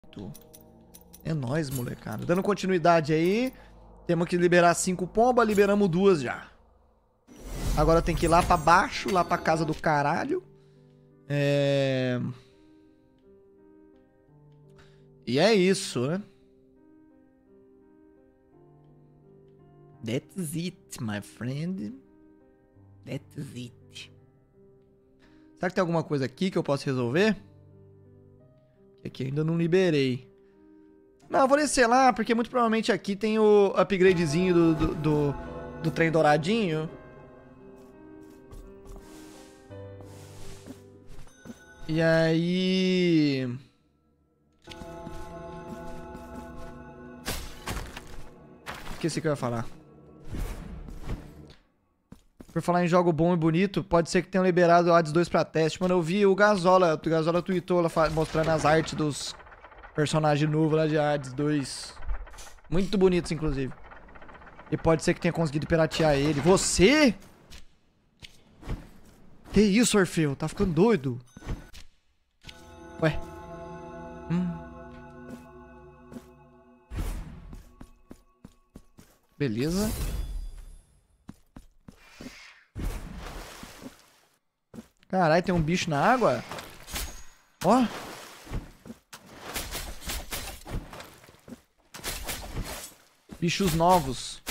É nóis, molecada. Dando continuidade aí. Temos que liberar 5 pombas. Liberamos 2 já. Agora tem que ir lá pra baixo. Lá pra casa do caralho. E é isso, né? That's it, my friend. That's it. Será que tem alguma coisa aqui que eu posso resolver? Aqui ainda não liberei. Não, eu vou descer lá, porque muito provavelmente aqui tem o upgradezinho do trem douradinho. E aí... Esqueci o que eu ia falar. Por falar em jogo bom e bonito, pode ser que tenham liberado o Hades 2 pra teste. Mano, eu vi o Gazola tweetou ela mostrando as artes dos personagens novos lá de Hades 2. Muito bonitos, inclusive. E pode ser que tenha conseguido piratear ele. Você? Que isso, Orfeu? Tá ficando doido? Ué. Beleza. Caralho, tem um bicho na água? Ó. Bichos novos.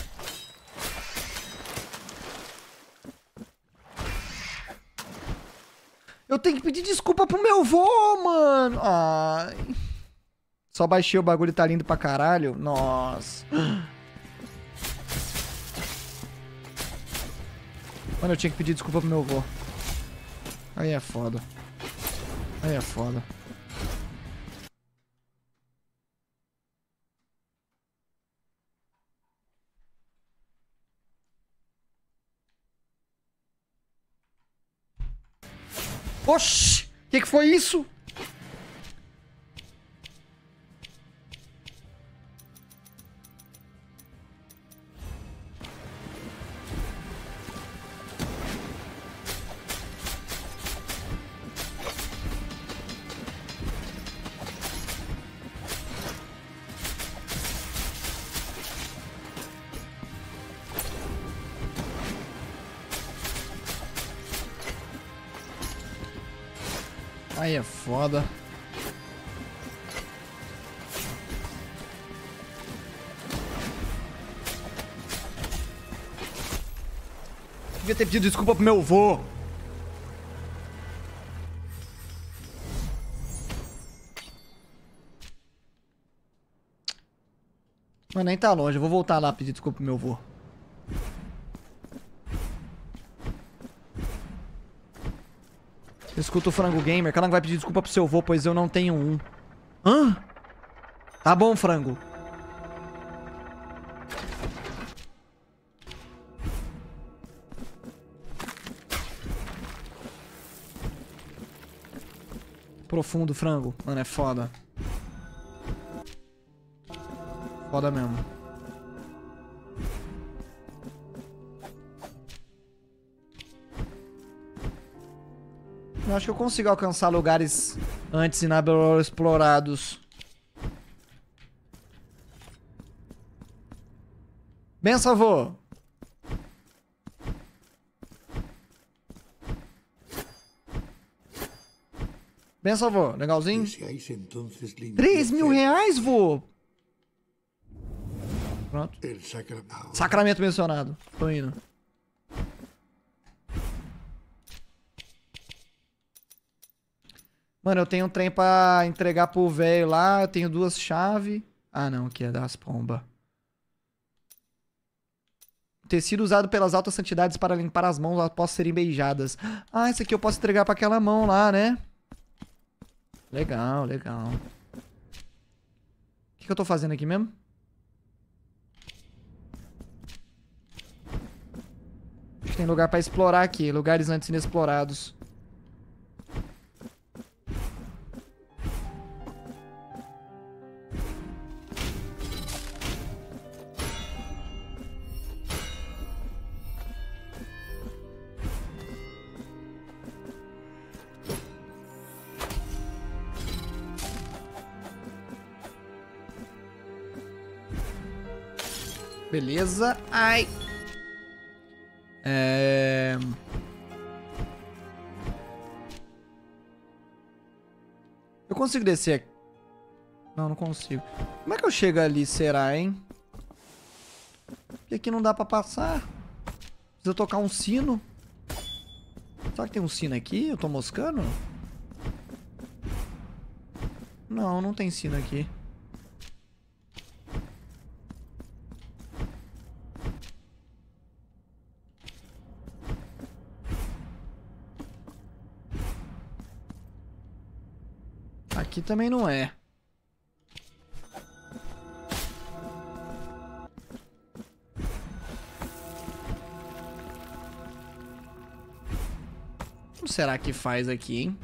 Eu tenho que pedir desculpa pro meu vô, mano. Ai. Só baixei o bagulho e tá lindo pra caralho. Nossa. Mano, eu tinha que pedir desculpa pro meu vô. Aí é foda. Aí é foda. Oxi! Que foi isso? Aí é foda. Devia ter pedido desculpa pro meu vô. Mas nem tá longe. Eu vou voltar lá pedir desculpa pro meu vô. Escuta o Frango Gamer. Calango vai pedir desculpa pro seu vô, pois eu não tenho um. Hã? Tá bom, Frango. Profundo, Frango. Mano, é foda. Foda mesmo. Eu acho que eu consigo alcançar lugares antes explorados. Benção, avô. Benção, avô. Legalzinho? 3 mil reais, vô? Pronto. Sacramento mencionado. Tô indo. Mano, eu tenho um trem pra entregar pro velho lá. Eu tenho 2 chaves. Ah, não. Aqui é das pombas. Tecido usado pelas altas santidades para limpar as mãos após serem beijadas. Ah, esse aqui eu posso entregar pra aquela mão lá, né? Legal, legal. O que eu tô fazendo aqui mesmo? Acho que tem lugar pra explorar aqui. Lugares antes inexplorados. Beleza. Ai. Eu consigo descer aqui? Não, não consigo. Como é que eu chego ali, será, hein? Porque aqui não dá pra passar. Precisa tocar um sino. Será que tem um sino aqui? Eu tô moscando? Não, não tem sino aqui. Aqui também não é. Como será que faz aqui, hein?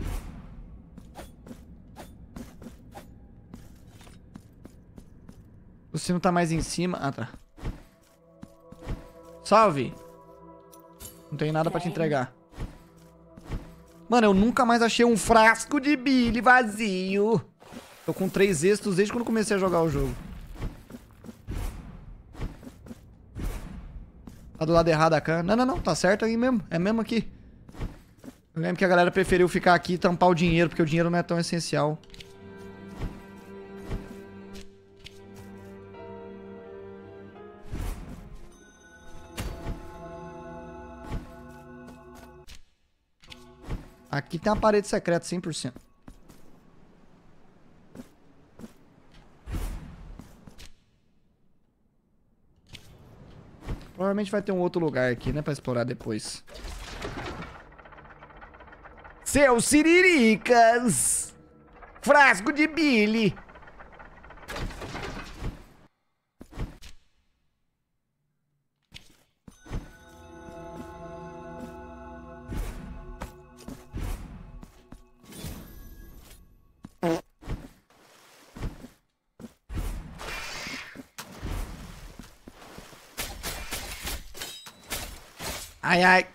O sino tá mais em cima. Ah, tá. Salve! Não tem nada pra te entregar. Mano, eu nunca mais achei um frasco de Billy vazio. Tô com 3 êxitos desde quando comecei a jogar o jogo. Tá do lado errado da cana. Não, não, não. Tá certo aí mesmo. É mesmo aqui. Eu lembro que a galera preferiu ficar aqui e tampar o dinheiro, porque o dinheiro não é tão essencial. Aqui tem uma parede secreta, 100%. Provavelmente vai ter um outro lugar aqui, né? Pra explorar depois. Seus siriricas! Frasco de Billy! Ai, ai.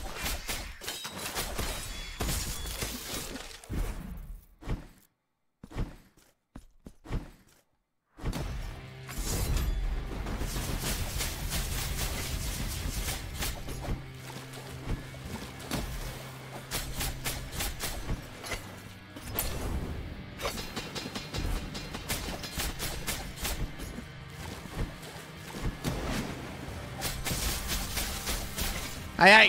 Ai, ai.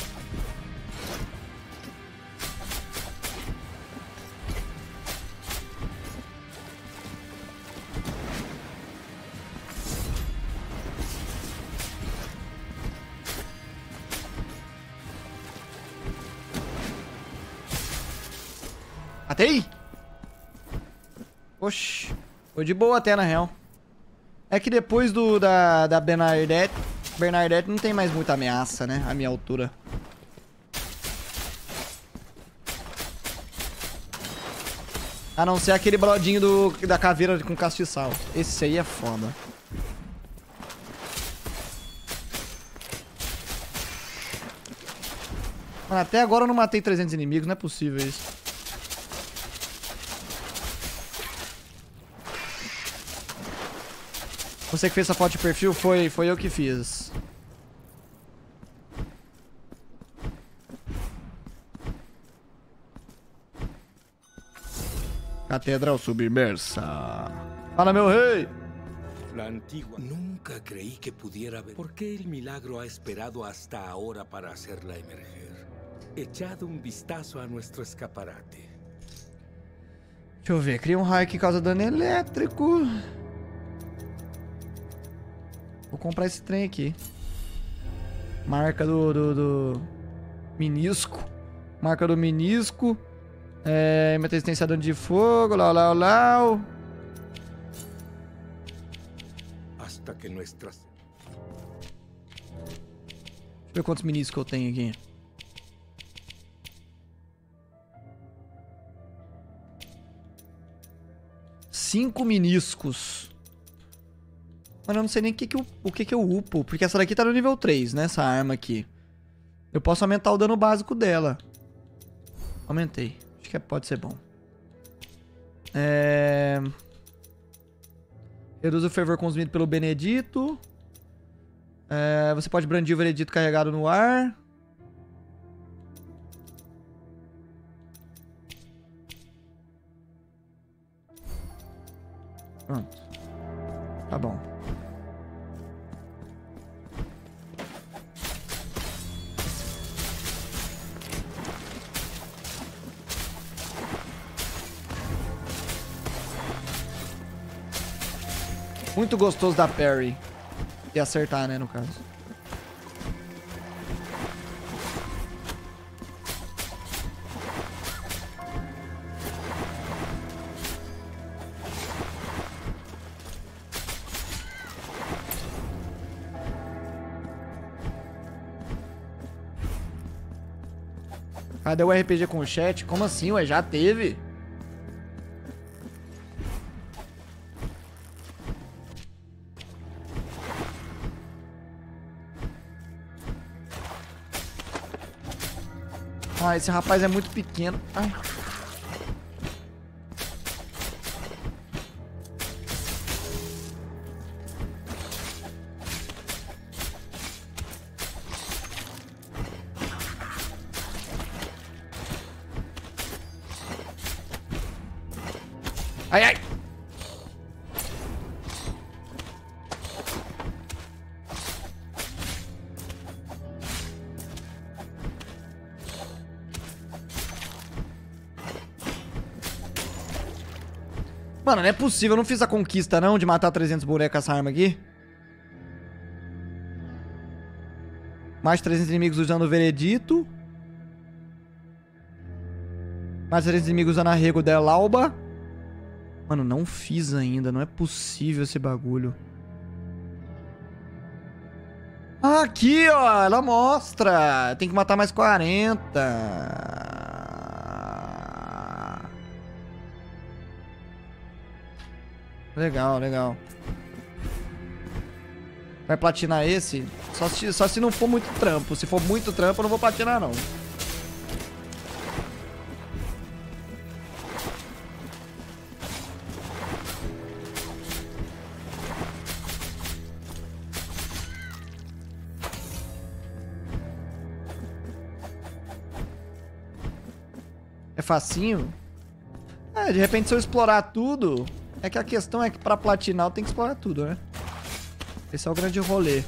Matei? Oxi. Foi de boa até, na real. É que depois da Bernadette não tem mais muita ameaça, né? A minha altura. A não ser aquele brodinho da caveira com castiçal. Esse aí é foda. Mano, até agora eu não matei 300 inimigos. Não é possível isso. Você que fez essa foto de perfil? Foi eu que fiz. Catedral submersa. Fala, meu rei! La antigua. Nunca creí que pudiera ver. ¿Por qué el milagro ha esperado hasta ahora para hacerla emerger? Echado un vistazo a nuestro escaparate. Deixa eu ver. Cria um raio que causa dano elétrico. Vou comprar esse trem aqui. Marca do menisco. Marca do menisco. Resistência a dano de fogo. Lau. Hasta que nuestras... Deixa eu ver quantos meniscos eu tenho aqui. Cinco meniscos. Mano, eu não sei nem o que eu upo. Porque essa daqui tá no nível 3, né? Essa arma aqui. Eu posso aumentar o dano básico dela. Aumentei. Acho que pode ser bom. Reduz o fervor consumido pelo Benedito. Você pode brandir o veredito carregado no ar. Pronto. Tá bom. Muito gostoso da parry. E acertar, né, no caso. Cadê o RPG com o chat? Como assim, ué? Já teve? Ah, esse rapaz é muito pequeno. Ai. Ai, ai. Mano, não é possível. Eu não fiz a conquista, não, de matar 300 bonecos com essa arma aqui. Mais 300 inimigos usando o veredito. Mais 300 inimigos usando a Rego del Alba. Mano, não fiz ainda. Não é possível esse bagulho. Ah, aqui, ó. Ela mostra. Tem que matar mais 40. Legal, legal. Vai platinar esse? Só se não for muito trampo. Se for muito trampo, eu não vou platinar, não. É facinho? É, de repente se eu explorar tudo... É que a questão é que pra platinar eu tenho que explorar tudo, né? Esse é o grande rolê.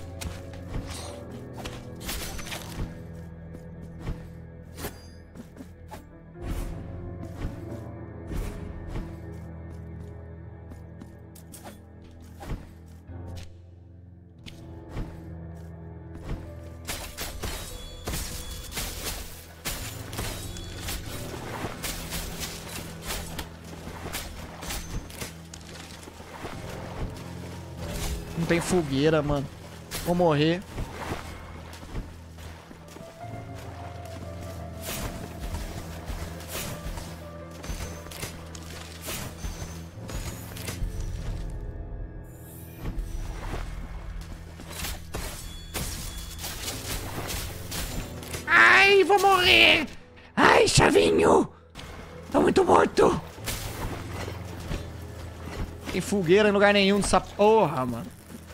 Não tem fogueira, mano. Vou morrer. Ai, vou morrer. Ai, chavinho. Tô muito morto. Tem fogueira em lugar nenhum dessa porra, mano.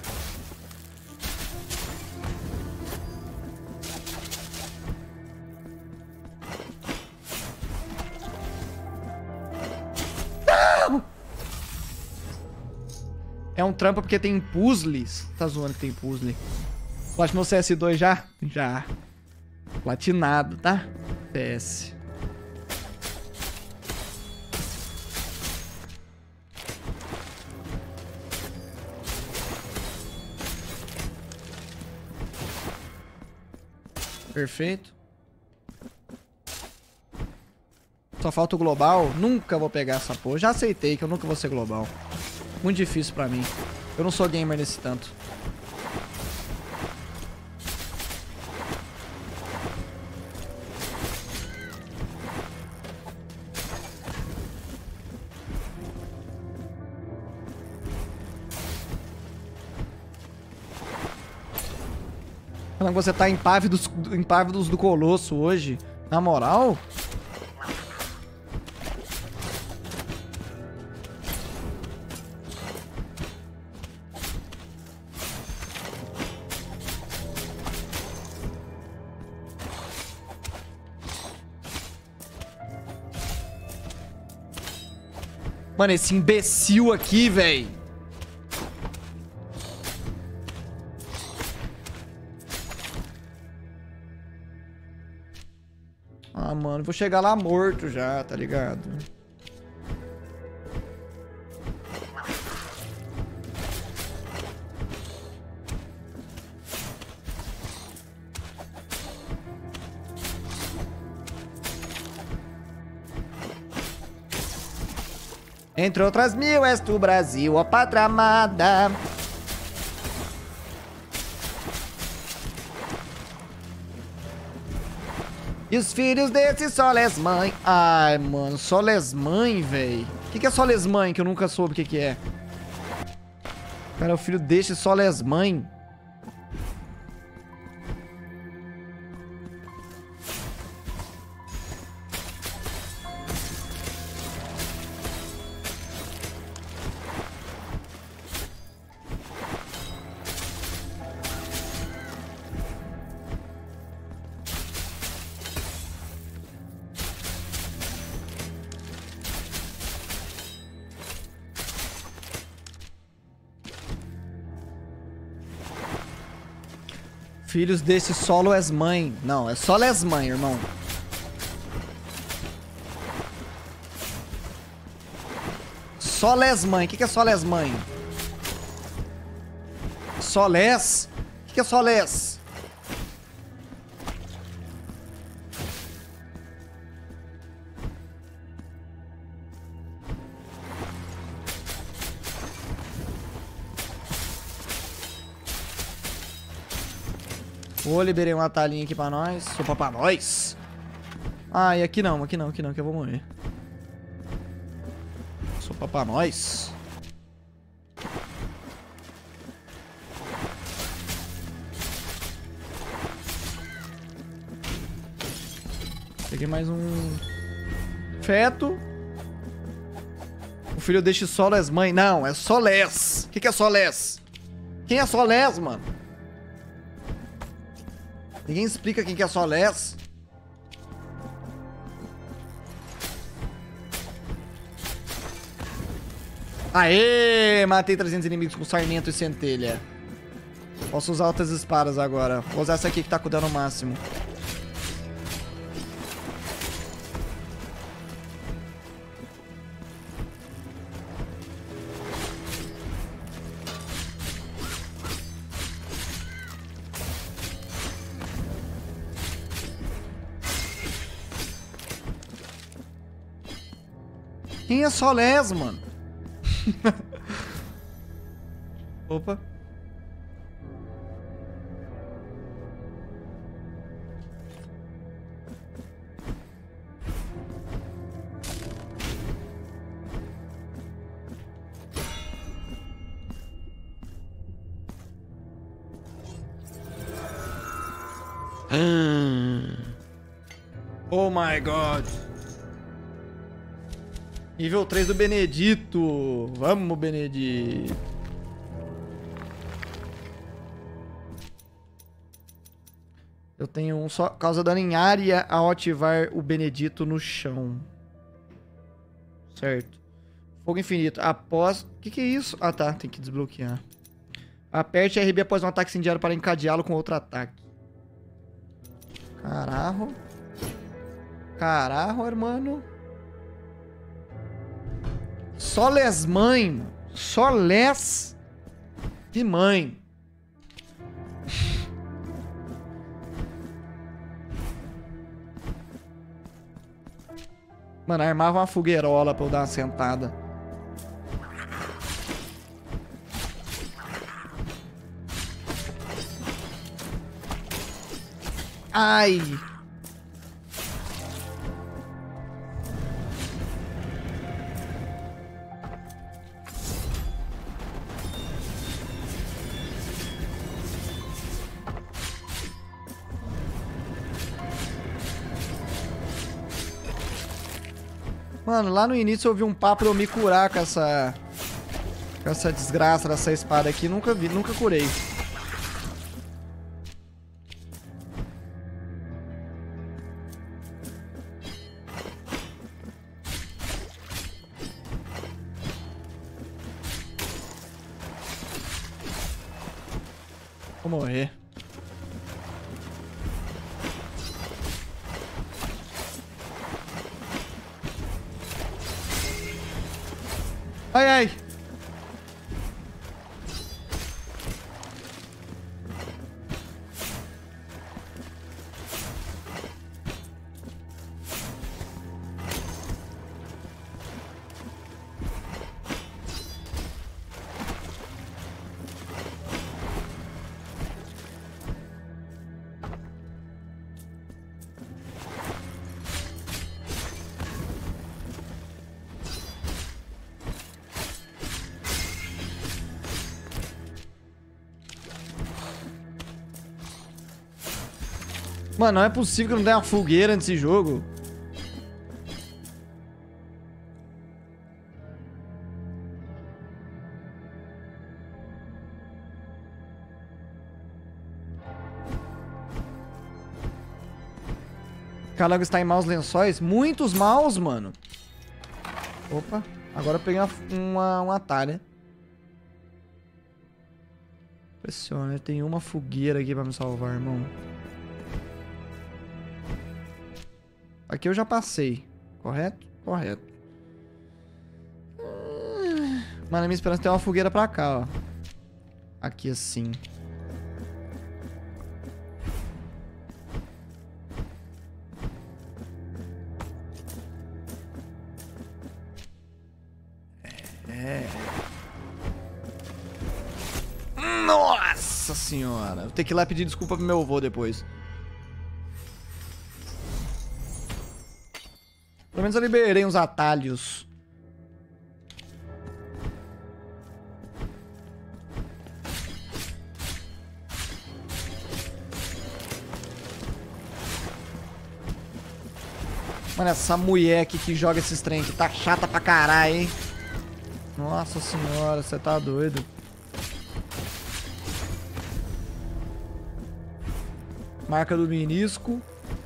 Não! É um trampo porque tem puzzles. Tá zoando que tem puzzle. Platinou CS2 já? Já. Platinado, tá? CS. Perfeito. Só falta o global. Nunca vou pegar essa porra. Já aceitei que eu nunca vou ser global. Muito difícil pra mim. Eu não sou gamer nesse tanto. Quando você tá impávidos do Colosso hoje, na moral... Mano, esse imbecil aqui, velho. Ah, mano, vou chegar lá morto já, tá ligado? Entre outras mil, és tu, Brasil, ó pátria amada. E os filhos desse Soles Mãe. Ai, mano, Soles Mãe, véi. O que é Soles Mãe, que eu nunca soube o que é? Cara, o filho desse Soles Mãe. Filhos desse solo és mãe. Não, é solo és mãe, irmão. Solés mãe. O que é solés mãe? Solés? O que é solés? Ô, liberei uma talinha aqui pra nós. Sopa pra nós. Ah, e aqui não, que eu vou morrer. Sopa pra nós. Peguei mais um feto. O filho deste Soles mãe. Não, é Solés. O que é Solés? Quem é Solés, mano? Ninguém explica quem que é Solés. Aê! Matei 300 inimigos com sarmento e centelha. Posso usar outras espadas agora. Vou usar essa aqui que tá com dano máximo. Quem é Solés, mano? Opa. Oh my God. Nível 3 do Benedito. Vamos, Benedito. Eu tenho um só. Causa dano em área ao ativar o Benedito no chão. Certo. Fogo infinito. Após... O que é isso? Ah, tá. Tem que desbloquear. Aperte RB após um ataque incendiário para encadeá-lo com outro ataque. Carajo. Carajo, hermano. Soles mãe. Solés e mãe. Mano, armava uma fogueirola pra eu dar uma sentada. Ai. Mano, lá no início eu vi um papo de eu me curar com essa desgraça dessa espada aqui. Nunca vi, nunca curei. Vou morrer. Ai, ai. Mano, não é possível que não tenha uma fogueira nesse jogo. Calango está em maus lençóis? Muitos maus, mano. Opa, agora eu peguei um atalho. Impressiona, tem uma fogueira aqui pra me salvar, irmão. Aqui eu já passei, correto? Correto. Mano, a minha esperança é ter uma fogueira pra cá, ó. Aqui assim. Nossa senhora. Vou ter que ir lá pedir desculpa pro meu avô depois. Pelo menos eu liberei uns atalhos. Mano, essa mulher aqui que joga esses trem aqui tá chata pra caralho, hein? Nossa senhora, você tá doido. Marca do menisco.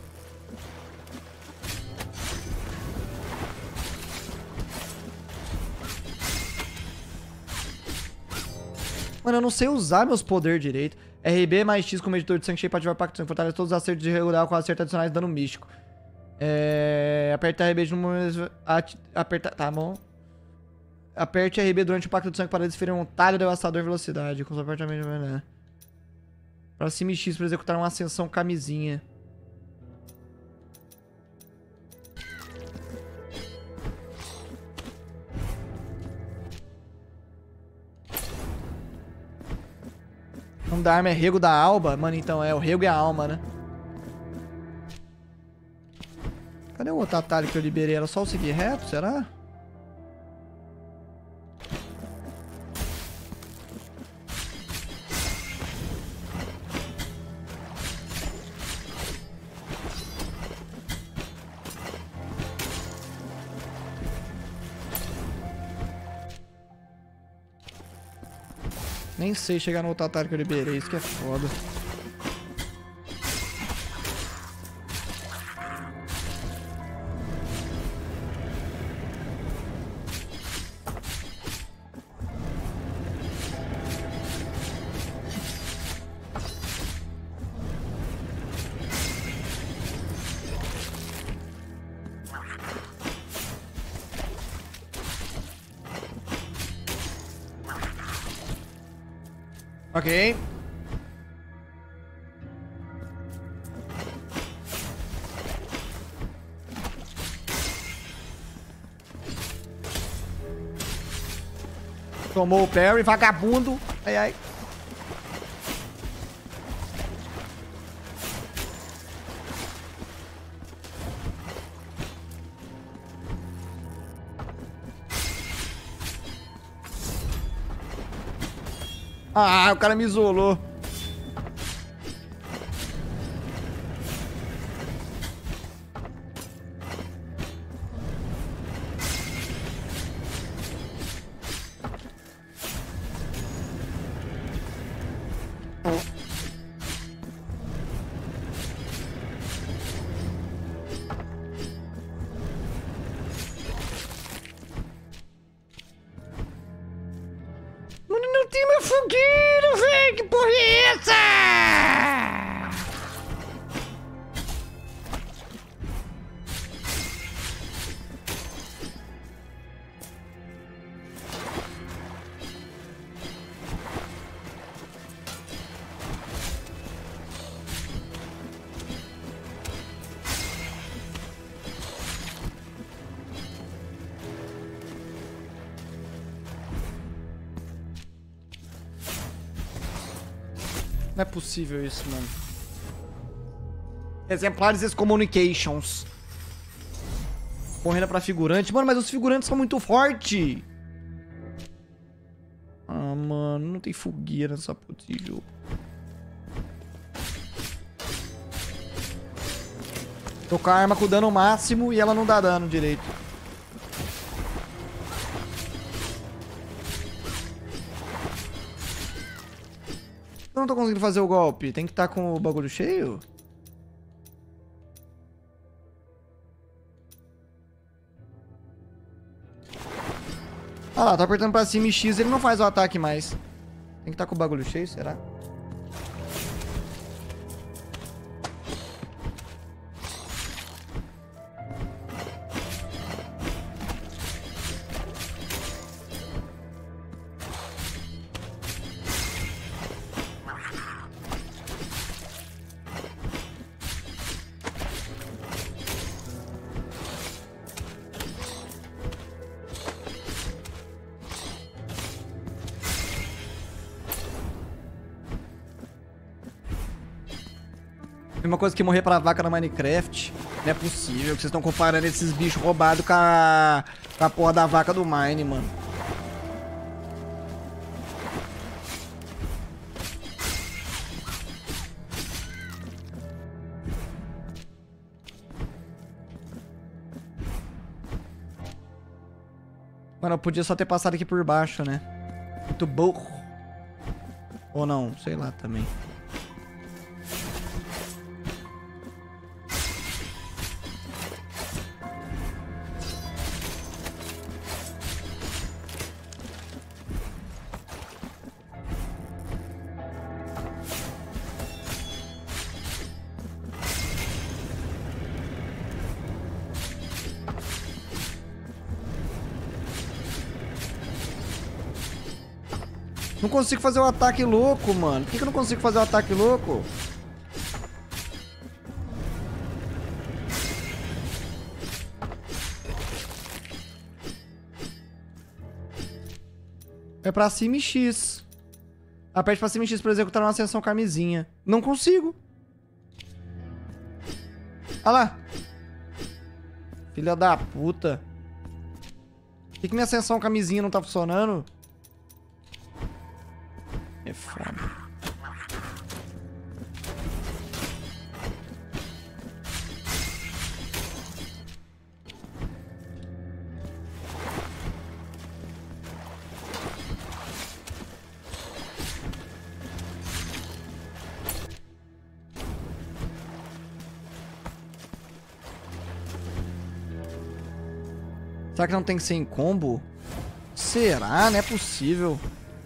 Mano, eu não sei usar meus poderes direito. RB mais X com medidor de sangue cheio pra ativar o pacto de sangue. Fortalece todos os acertos de regular com acertos adicionais de dano místico. Aperta RB de momento. Aperta. Tá bom. Aperte RB durante o pacto de sangue para desferir um talho devastador em velocidade. Com o apertamento. Né? Pra cima e X pra executar uma ascensão camisinha. O nome da arma é Rego da Alba? Mano, então é o Rego e a Alma, né? Cadê o outro atalho que eu liberei? Era só eu seguir reto, será? Nem sei chegar no outro atalho que eu liberei, isso que é foda. Ok. Tomou o parry, vagabundo. Ai, ai. Ah, o cara me isolou. não tem meu fogueiro, velho! Que porra é essa? Não é possível isso, mano. Exemplares Excommunications. Correndo pra figurante. Mano, mas os figurantes são muito fortes. Ah, mano. Não tem fogueira nessa puta de jogo. Tô com a arma com dano máximo e ela não dá dano direito. Eu não tô conseguindo fazer o golpe. Tem que estar com o bagulho cheio? Ah lá, tá apertando pra cima e X, ele não faz o ataque mais. Tem que estar com o bagulho cheio, será? Mesma coisa que morrer pra vaca no Minecraft. Não é possível que vocês estão comparando esses bichos roubados com a porra da vaca do Mine, mano. Mano, eu podia só ter passado aqui por baixo, né? Muito burro. Ou não, sei lá também. Não consigo fazer o ataque louco, mano. Por que eu não consigo fazer o ataque louco? É pra cima e X. Aperte pra cima e X pra executar uma ascensão camisinha. Não consigo. Olha lá. Filha da puta. Por que minha ascensão camisinha não tá funcionando? É foda. Será que não tem que ser em combo? Será? Não é possível.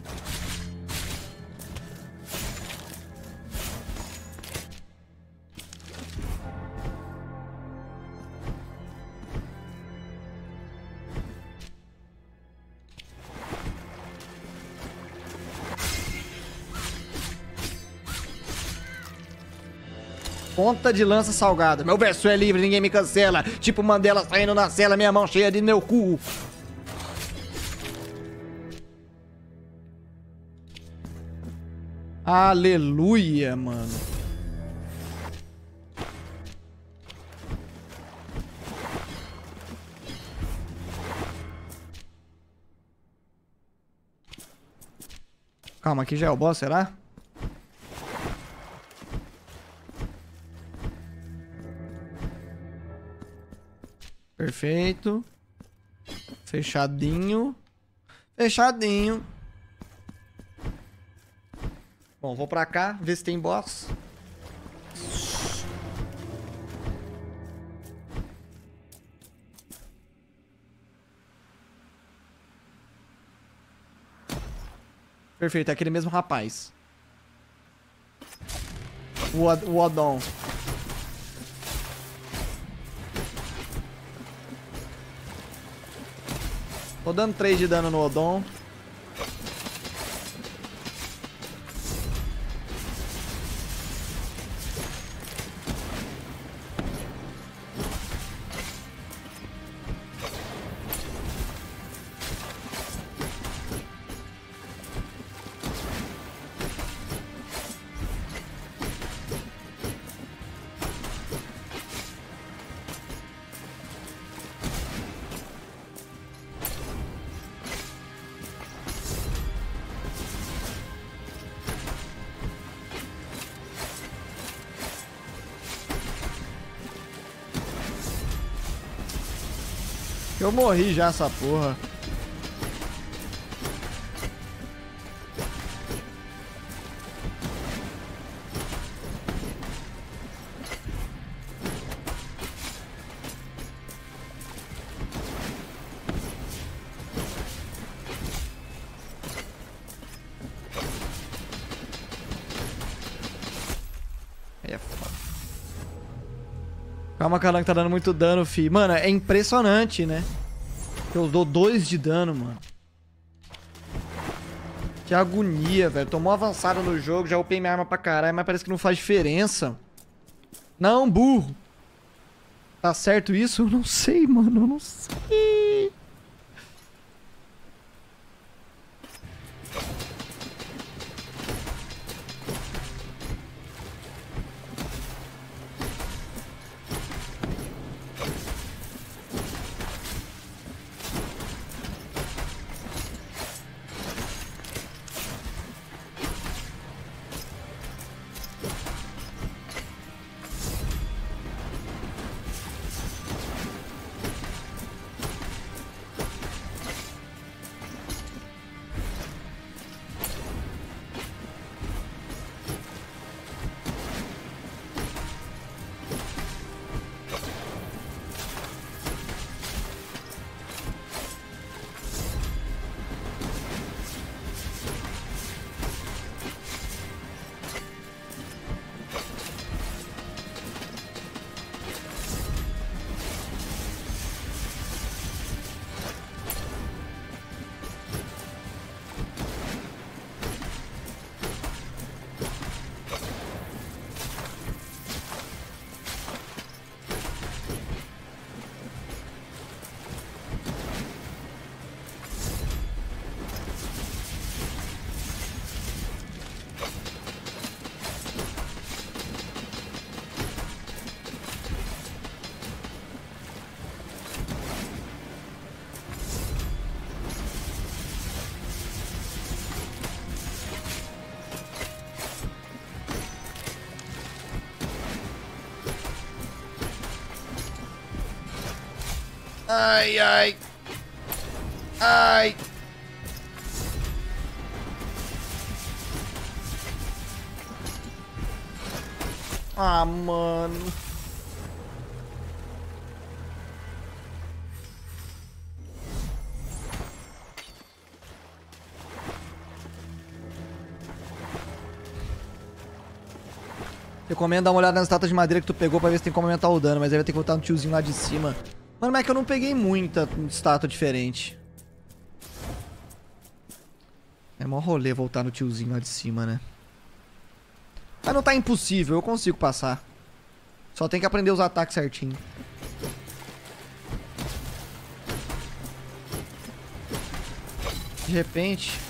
Ponta de lança salgada. Meu verso é livre, ninguém me cancela. Tipo Mandela saindo na cela, minha mão cheia de meu cu. Aleluia, mano. Calma, aqui já é o boss, será? Perfeito. Fechadinho. Fechadinho. Bom, vou pra cá, ver se tem boss. Perfeito, é aquele mesmo rapaz. O Odon. Tô dando 3 de dano no Odon. Eu morri já, essa porra. É foda. Calma, Calango, tá dando muito dano, fi. Mano, é impressionante, né? Eu dou 2 de dano, mano. Que agonia, velho. Tomou avançado no jogo, já upei minha arma pra caralho, mas parece que não faz diferença. Não, burro. Tá certo isso? Eu não sei, mano. Eu não sei. Ai, ai. Ai. Ah, mano. Recomendo dar uma olhada nas estátuas de madeira que tu pegou pra ver se tem como aumentar o dano, mas aí vai ter que voltar no tiozinho lá de cima. Mano, mas é que eu não peguei muita estátua diferente. É mó rolê voltar no tiozinho lá de cima, né? Mas não tá impossível, eu consigo passar. Só tem que aprender os ataques certinho. De repente...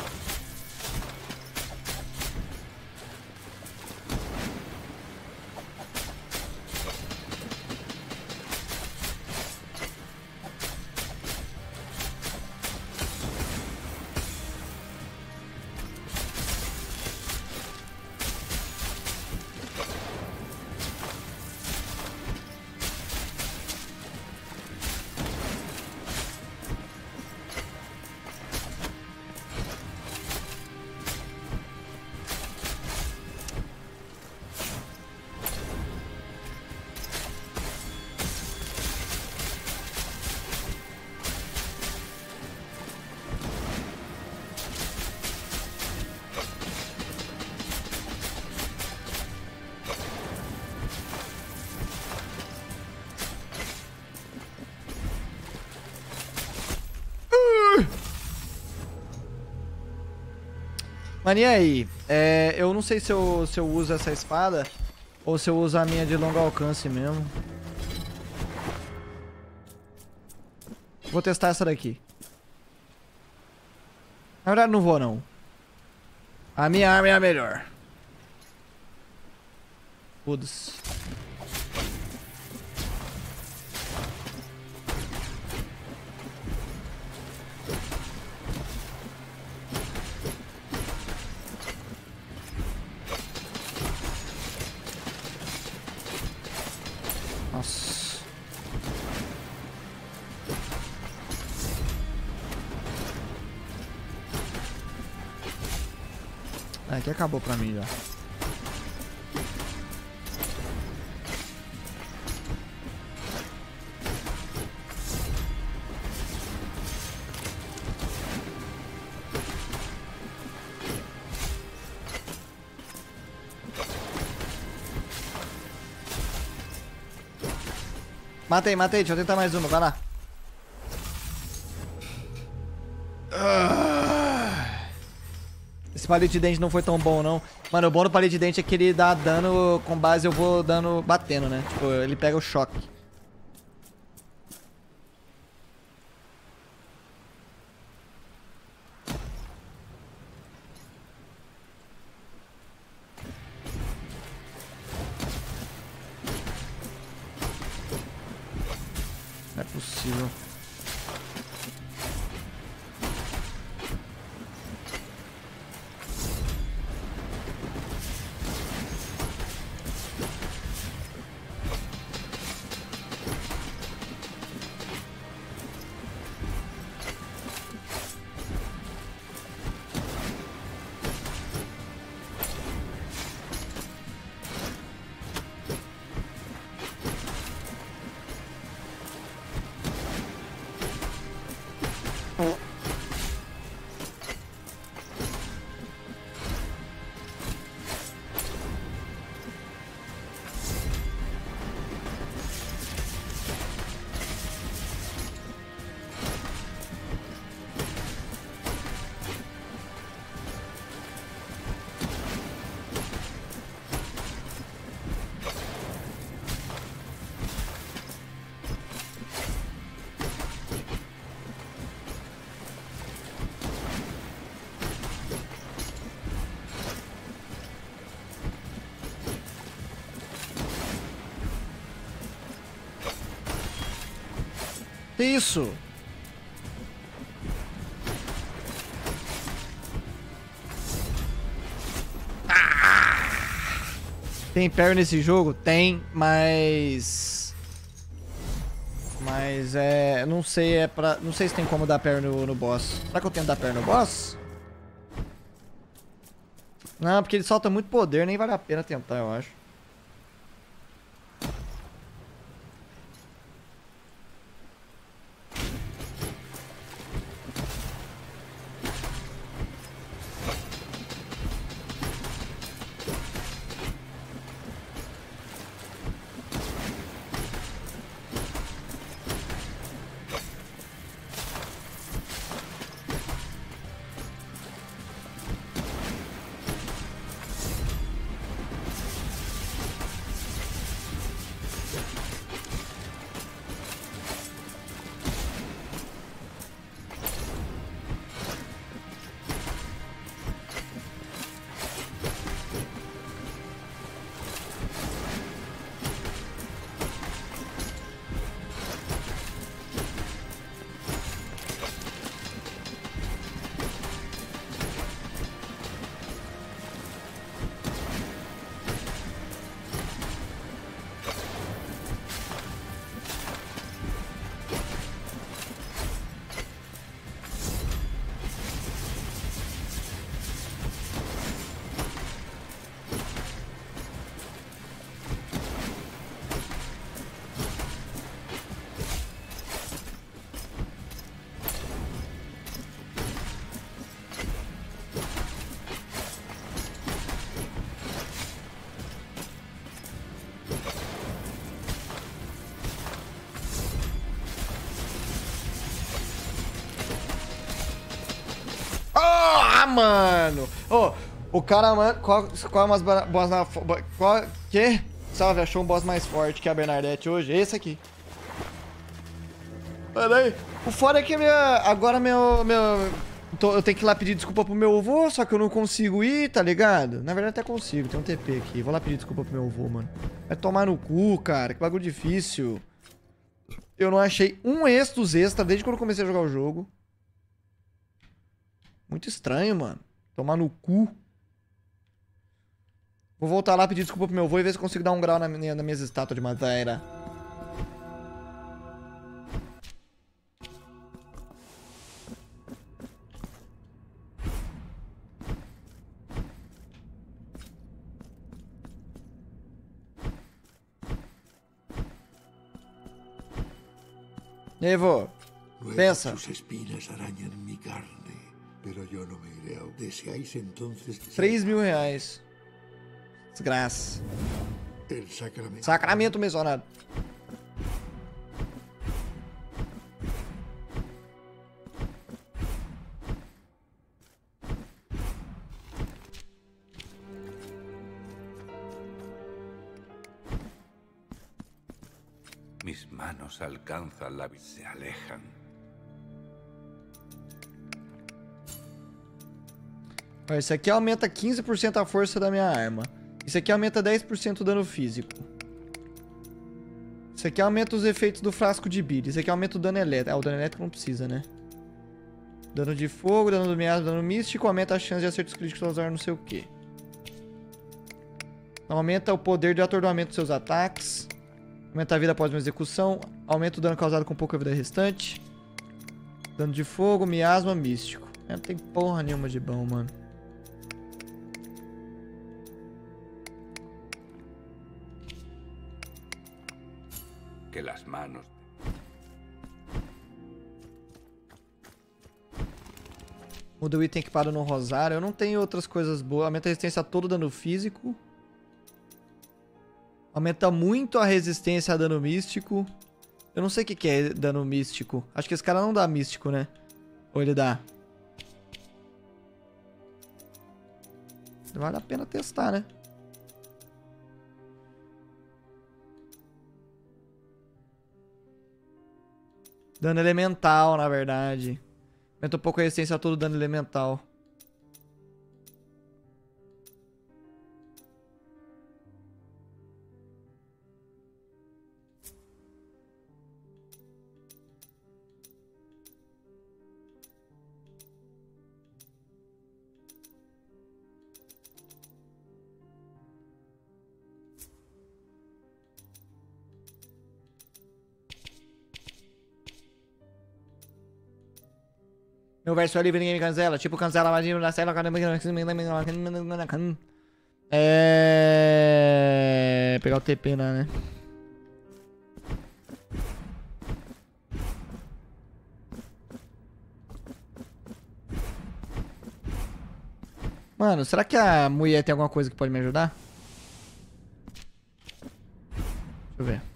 Mano, e aí? Eu não sei se eu uso essa espada ou se eu uso a minha de longo alcance mesmo. Vou testar essa daqui. Na verdade, não vou, não. A minha arma é a melhor. Foda-se. Nossa. Aqui acabou pra mim já. Matei, matei. Deixa eu tentar mais uma. Vai lá. Esse palito de dente não foi tão bom, não. Mano, o bom do palito de dente é que ele dá dano com base, eu vou dando batendo, né? Tipo, ele pega o choque. Não é possível. Isso. Tem parry nesse jogo? Tem, mas não sei, não sei se tem como dar parry no boss. Será que eu tento dar parry no boss? Não, porque ele solta muito poder, nem vale a pena tentar, eu acho. Ah, mano! mano. Ô, o cara, mano... Qual é umas boss na... Qual... Que? Salve, achou um boss mais forte que a Bernadette hoje? Esse aqui. Olha aí. O foda é que agora eu tenho que ir lá pedir desculpa pro meu avô, só que eu não consigo ir, tá ligado? Na verdade até consigo, tem um TP aqui. Vou lá pedir desculpa pro meu avô, mano. Vai tomar no cu, cara. Que bagulho difícil. Eu não achei um dos extra desde quando eu comecei a jogar o jogo. Muito estranho, mano. Tomar no cu. Vou voltar lá pedir desculpa pro meu avô e ver se eu consigo dar um grau nas minhas estátuas de madeira. E aí, vô? Pensa. Sus espinas arañan mi carne, pero yo no me iré. ¿Deseáis entonces 3.000 reais. Desgraça. el sacramento? Sacramento mencionado. Mis manos alcanzan la vida, se alejan. Isso aqui aumenta 15% a força da minha arma. Isso aqui aumenta 10% o dano físico. Isso aqui aumenta os efeitos do frasco de bile. Isso aqui aumenta o dano elétrico. Ah, o dano elétrico não precisa, né? Dano de fogo, dano do miasma, dano místico. Aumenta a chance de acertos críticos ao usar não sei o que. Aumenta o poder de atordoamento dos seus ataques. Aumenta a vida após uma execução. Aumenta o dano causado com pouca vida restante. Dano de fogo, miasma, místico. Não tem porra nenhuma de bom, mano. Que las manos... Muda o item equipado no rosário. Eu não tenho outras coisas boas. Aumenta a resistência a todo dano físico. Aumenta muito a resistência a dano místico. Eu não sei o que é dano místico. Acho que esse cara não dá místico, né? Ou ele dá? Vale a pena testar, né? Dano elemental, na verdade. Aumenta um pouco a resistência a todo dano elemental. Meu verso é livre, ninguém me cancela. Tipo, cancela, imagina na cela. Pegar o TP, né? Mano, será que a mulher tem alguma coisa que pode me ajudar? Deixa eu ver.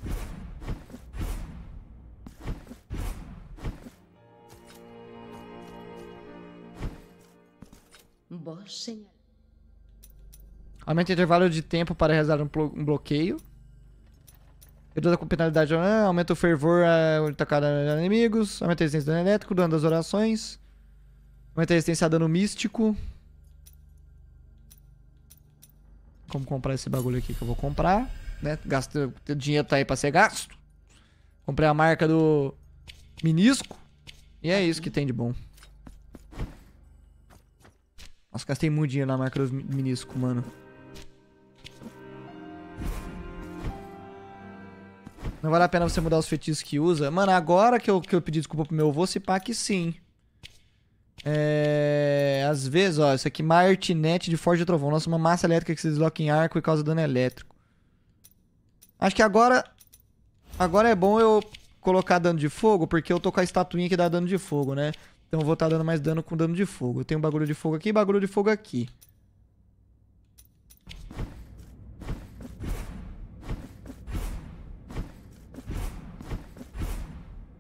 Aumenta o intervalo de tempo para realizar um bloqueio. Reduz a penalidade. Aumenta o fervor atacado a inimigos. Aumenta a resistência a dano elétrico, dano das orações. Aumenta a resistência a dano místico. Como comprar esse bagulho aqui que eu vou comprar, né? O dinheiro tá aí pra ser gasto. Comprei a marca do Minisco. E é isso que tem de bom. Nossa, gastei muito dinheiro na marca do Minisco, mano. Não vale a pena você mudar os feitiços que usa. Mano, agora que eu pedi desculpa pro meu avô, se pá que sim. Às vezes, ó, isso aqui, Martinete de Forja de Trovão. Nossa, uma massa elétrica que se desloca em arco e causa dano elétrico. Acho que agora é bom eu colocar dano de fogo, porque eu tô com a estatuinha que dá dano de fogo, né? Então eu vou estar dando mais dano com dano de fogo. Eu tenho bagulho de fogo aqui e bagulho de fogo aqui.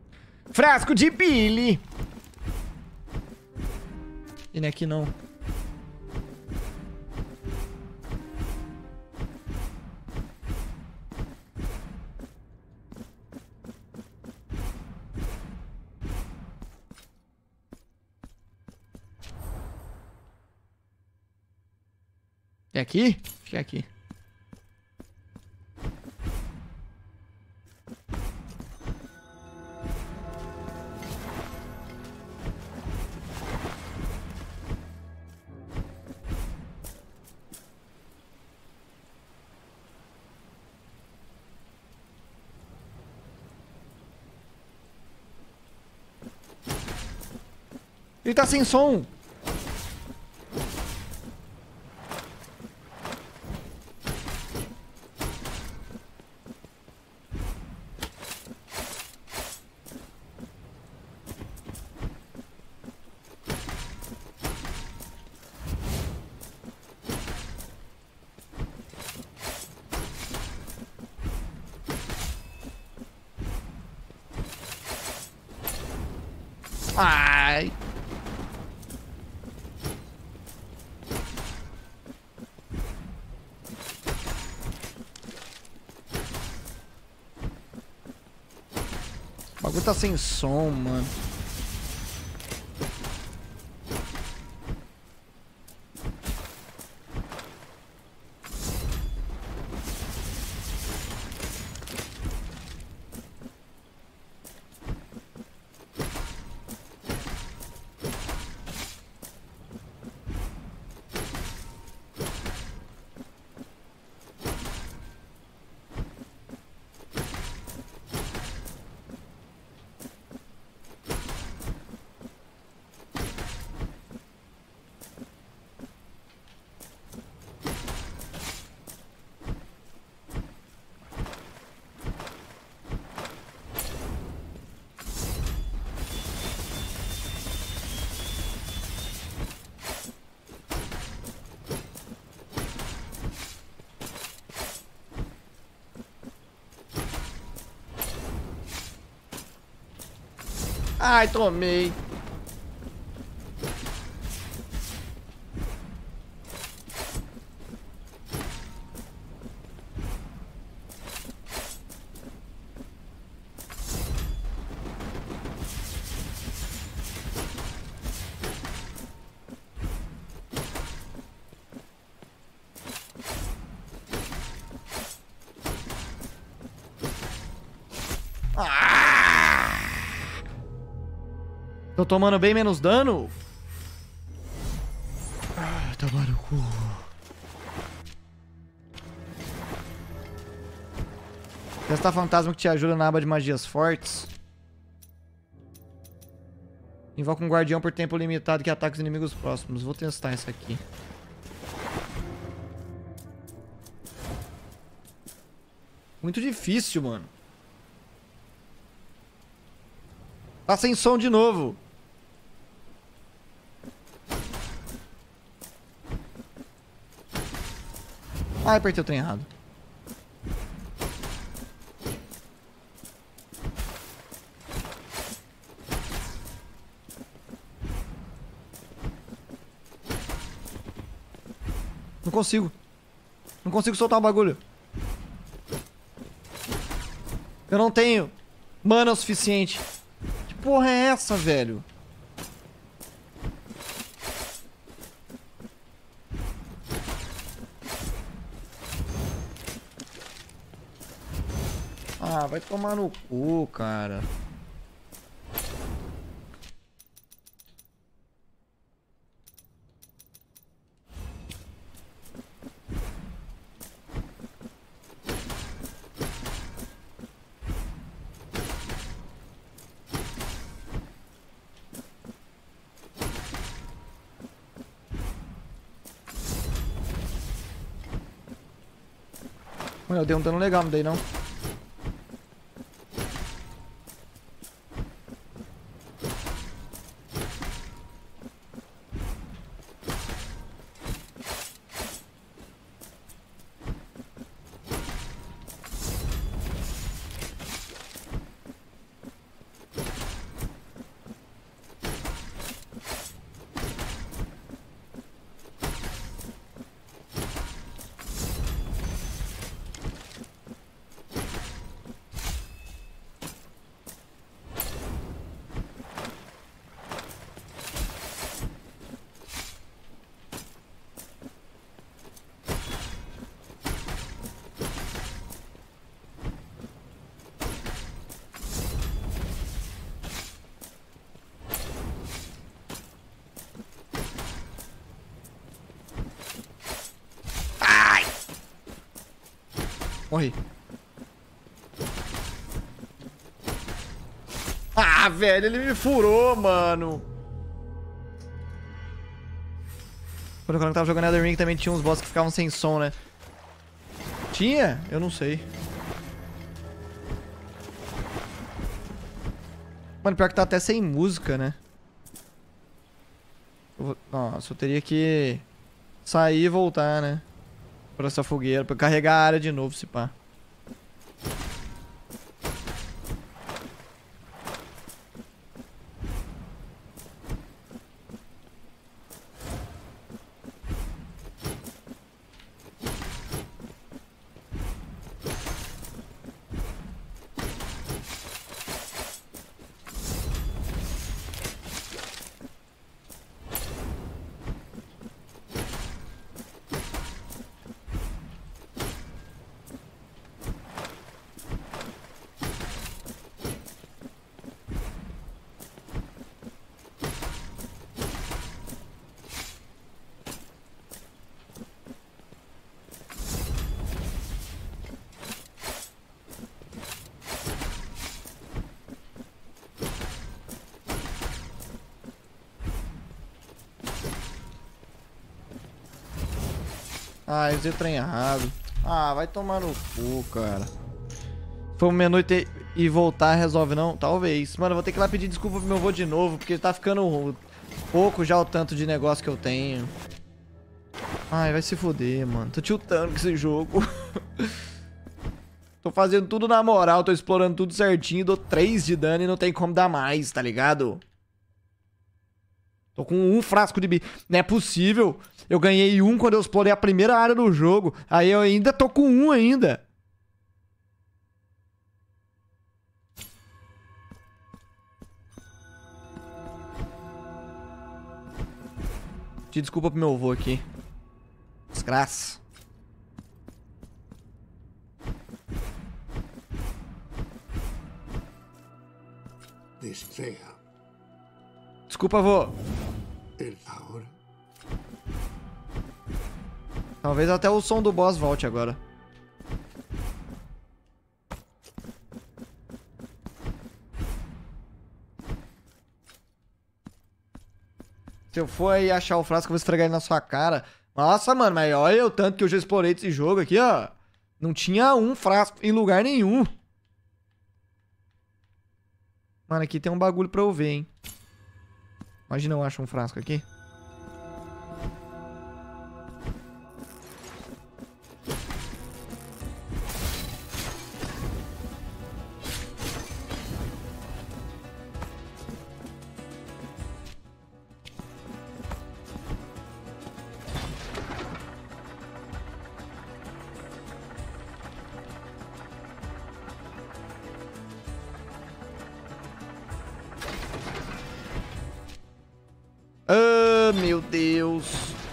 Frasco de bile! E não é aqui não. É aqui? Acho que é aqui. Ele tá sem som. Ai. O bagulho tá sem som, mano. Ai, tomei. Tô tomando bem menos dano? Ah, tomar no cu. Testar fantasma que te ajuda na aba de magias fortes. Invoca um guardião por tempo limitado que ataca os inimigos próximos. Vou testar isso aqui. Muito difícil, mano. Tá sem som de novo. Ai, apertei o trem errado. Não consigo. Não consigo soltar o bagulho. Eu não tenho mana o suficiente. Que porra é essa, velho? Ah, vai tomar no cu, cara. Mano, eu dei um dano legal, não dei não. Morri. Ah, velho, ele me furou, mano. Quando eu tava jogando Elden Ring também tinha uns boss que ficavam sem som, né? Tinha? Eu não sei. Mano, pior que tá até sem música, né? Nossa, eu teria que sair e voltar, né? Pra essa fogueira, pra carregar a área de novo, se pá. Ah, eu usei o trem errado. Ah, vai tomar no cu, cara. Foi um menu e voltar resolve não? Talvez. Mano, eu vou ter que ir lá pedir desculpa pro meu avô de novo, porque tá ficando pouco já o tanto de negócio que eu tenho. Ai, vai se foder, mano. Tô tiltando com esse jogo. Tô fazendo tudo na moral, tô explorando tudo certinho, dou 3 de dano e não tem como dar mais, tá ligado? Tô com um frasco de bicho. Não é possível. Eu ganhei um quando eu explorei a primeira área do jogo. Aí eu ainda tô com um ainda. Te desculpa pro meu avô aqui. Desgraça. Desea. Desculpa, avô. Ahora. Talvez até o som do boss volte agora. Se eu for aí achar o frasco, eu vou esfregar ele na sua cara. Nossa, mano, mas olha o tanto que eu já explorei desse jogo aqui, ó. Não tinha um frasco em lugar nenhum. Mano, aqui tem um bagulho pra eu ver, hein. Imagina eu acho um frasco aqui. Ah, meu Deus.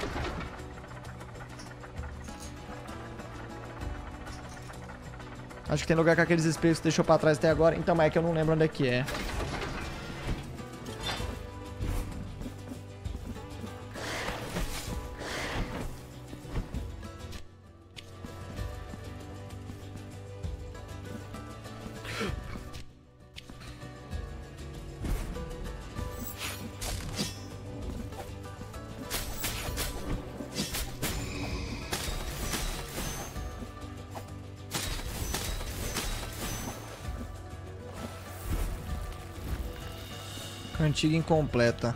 Acho que tem lugar com aqueles espelhos que deixou pra trás até agora. Então, mas é que eu não lembro onde é que é. Cantiga incompleta.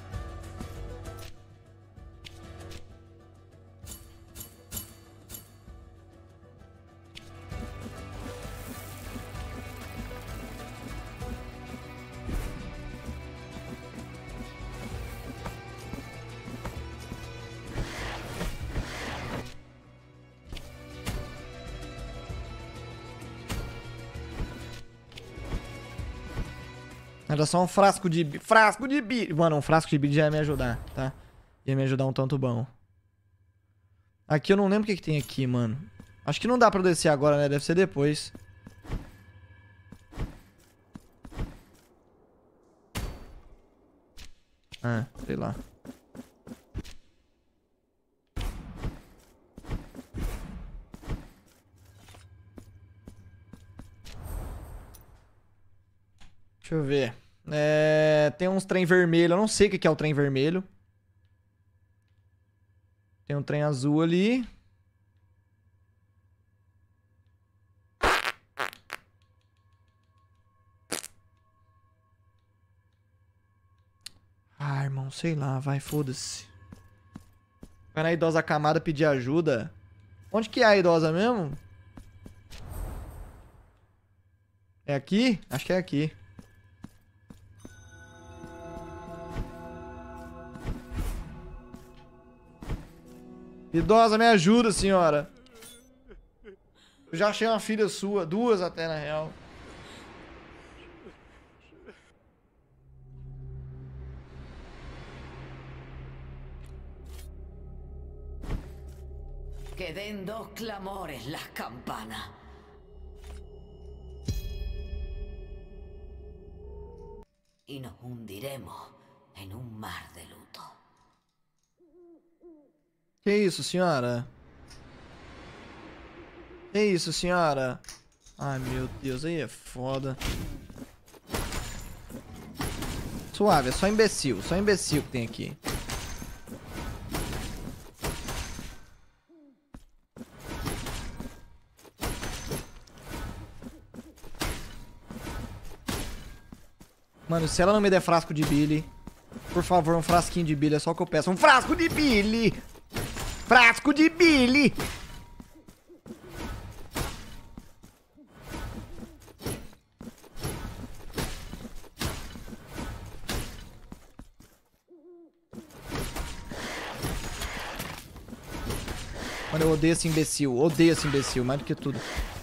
Era só um frasco de... Frasco de bi... Mano, um frasco de bi já ia me ajudar, tá? Ia me ajudar um tanto bom. Aqui eu não lembro o que tem aqui, mano. Acho que não dá pra eu descer agora, né? Deve ser depois. Ah, sei lá. Deixa eu ver. Tem uns trem vermelho. Eu não sei o que é o trem vermelho. Tem um trem azul ali. Ah, irmão, sei lá, vai, foda-se. Vai na idosa acamada pedir ajuda. Onde que é a idosa mesmo? É aqui? Acho que é aqui. Idosa, me ajuda, senhora. Eu já achei uma filha sua. Duas até, na real. Que den dos clamores las campanas. Y nos hundiremos en un mar de luto. Que isso, senhora? Que isso, senhora? Ai, meu Deus, aí é foda. Suave, é só imbecil que tem aqui. Mano, se ela não me der frasco de Billy, por favor, um frasquinho de Billy, é só o que eu peço. Um frasco de Billy! Frasco de Billy! Mano, eu odeio esse imbecil. Odeio esse imbecil, mais do que tudo.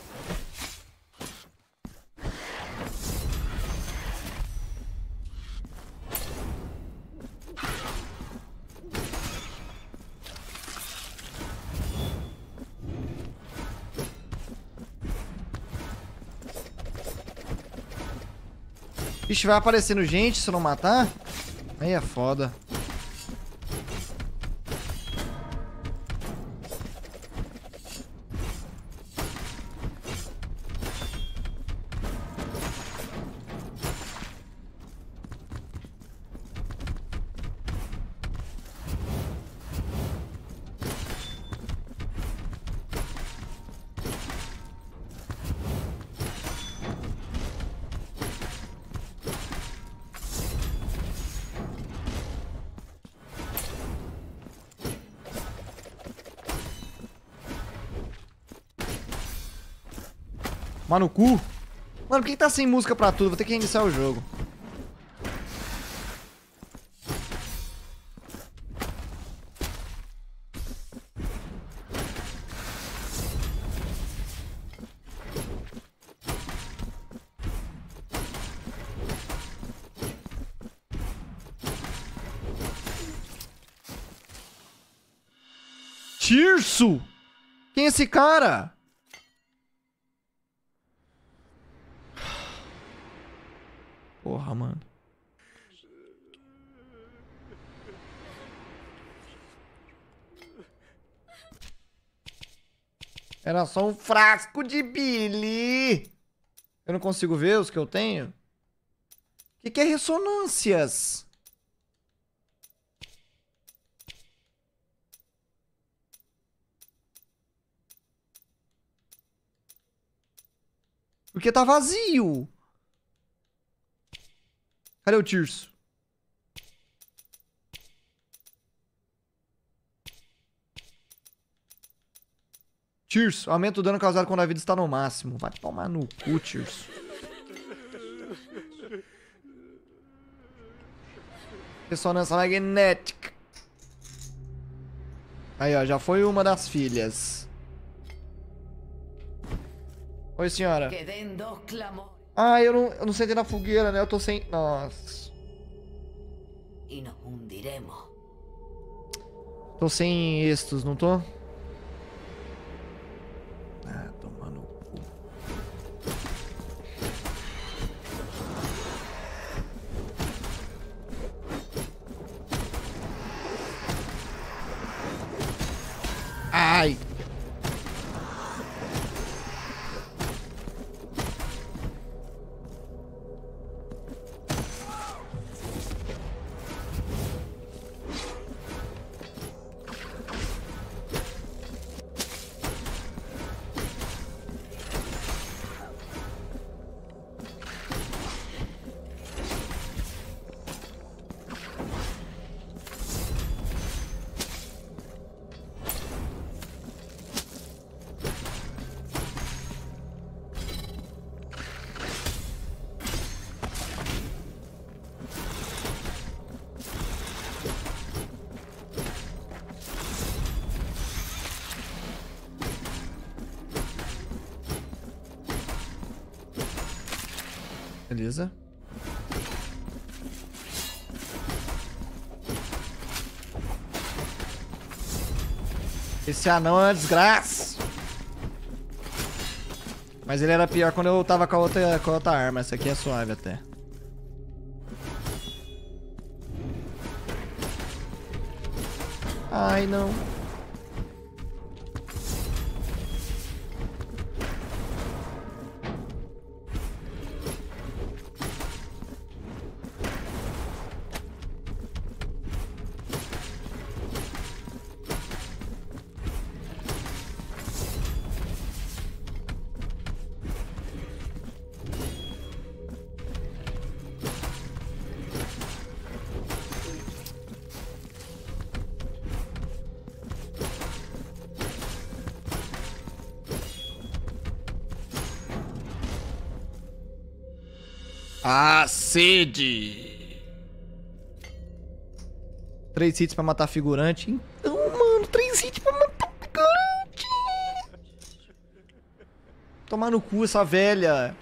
Ixi, vai aparecendo gente se eu não matar? Aí é foda. Mano, no cu. Mano, por que tá sem música pra tudo? Vou ter que reiniciar o jogo. Tirso! Quem é esse cara? Porra, mano. Era só um frasco de Billy. Eu não consigo ver os que eu tenho. O que é ressonâncias? Porque tá vazio. Cadê o Tirso? Tirso, aumenta o dano causado quando a vida está no máximo. Vai tomar no cu, Tirso. Ressonância magnética. Aí, ó, já foi uma das filhas. Oi, senhora. Ah, eu não sentei na fogueira, né? Eu tô sem... Nossa. Tô sem estos, não tô? Ah, toma no cu. Ai! Beleza. Esse anão é uma desgraça. Mas ele era pior quando eu tava com a outra arma. Essa aqui é suave até. Ai, não. A sede. 3 hits pra matar figurante. Então, mano, 3 hits pra matar figurante. Tomar no cu essa velha.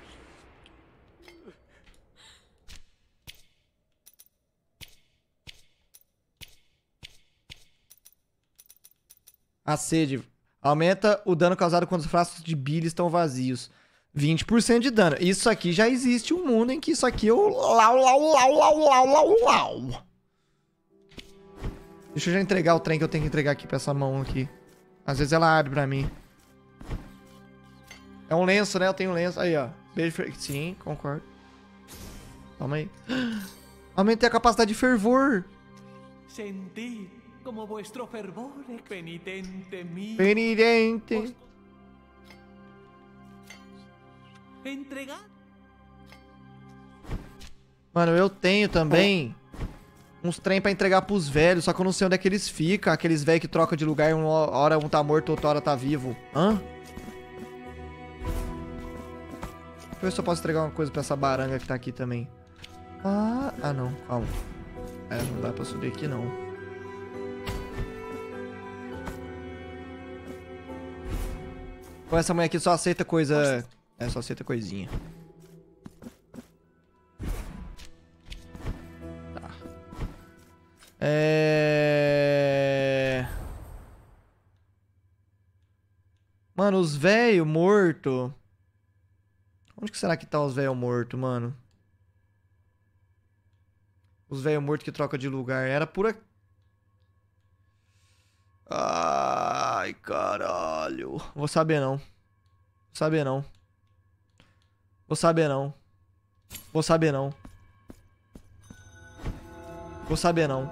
A sede. Aumenta o dano causado quando os frascos de bile estão vazios. 20% de dano. Isso aqui já existe um mundo em que isso aqui é o lau. Deixa eu já entregar o trem que eu tenho que entregar aqui pra essa mão aqui. Às vezes ela abre pra mim. É um lenço, né? Eu tenho um lenço. Aí, ó. Beijo. Sim, concordo. Calma aí. Aumentei a capacidade de fervor. Sentí como vuestro fervor es penitente mío. Penitente. Entregar. Mano, eu tenho também uns trem pra entregar pros velhos, só que eu não sei onde é que eles ficam. Aqueles velhos que trocam de lugar, uma hora um tá morto, outra hora tá vivo. Hã? Deixa eu ver se eu posso entregar uma coisa pra essa baranga que tá aqui também. Ah, não, calma. É, não dá pra subir aqui não. Pô, essa mulher aqui só aceita coisa... É, só aceita coisinha. Tá. Mano, os velhos mortos. Onde que será que tá os velhos mortos, mano? Os velhos mortos que troca de lugar. Era por aqui. Ai, caralho. Vou saber não. Vou saber não. Vou saber não. Vou saber não. Vou saber não.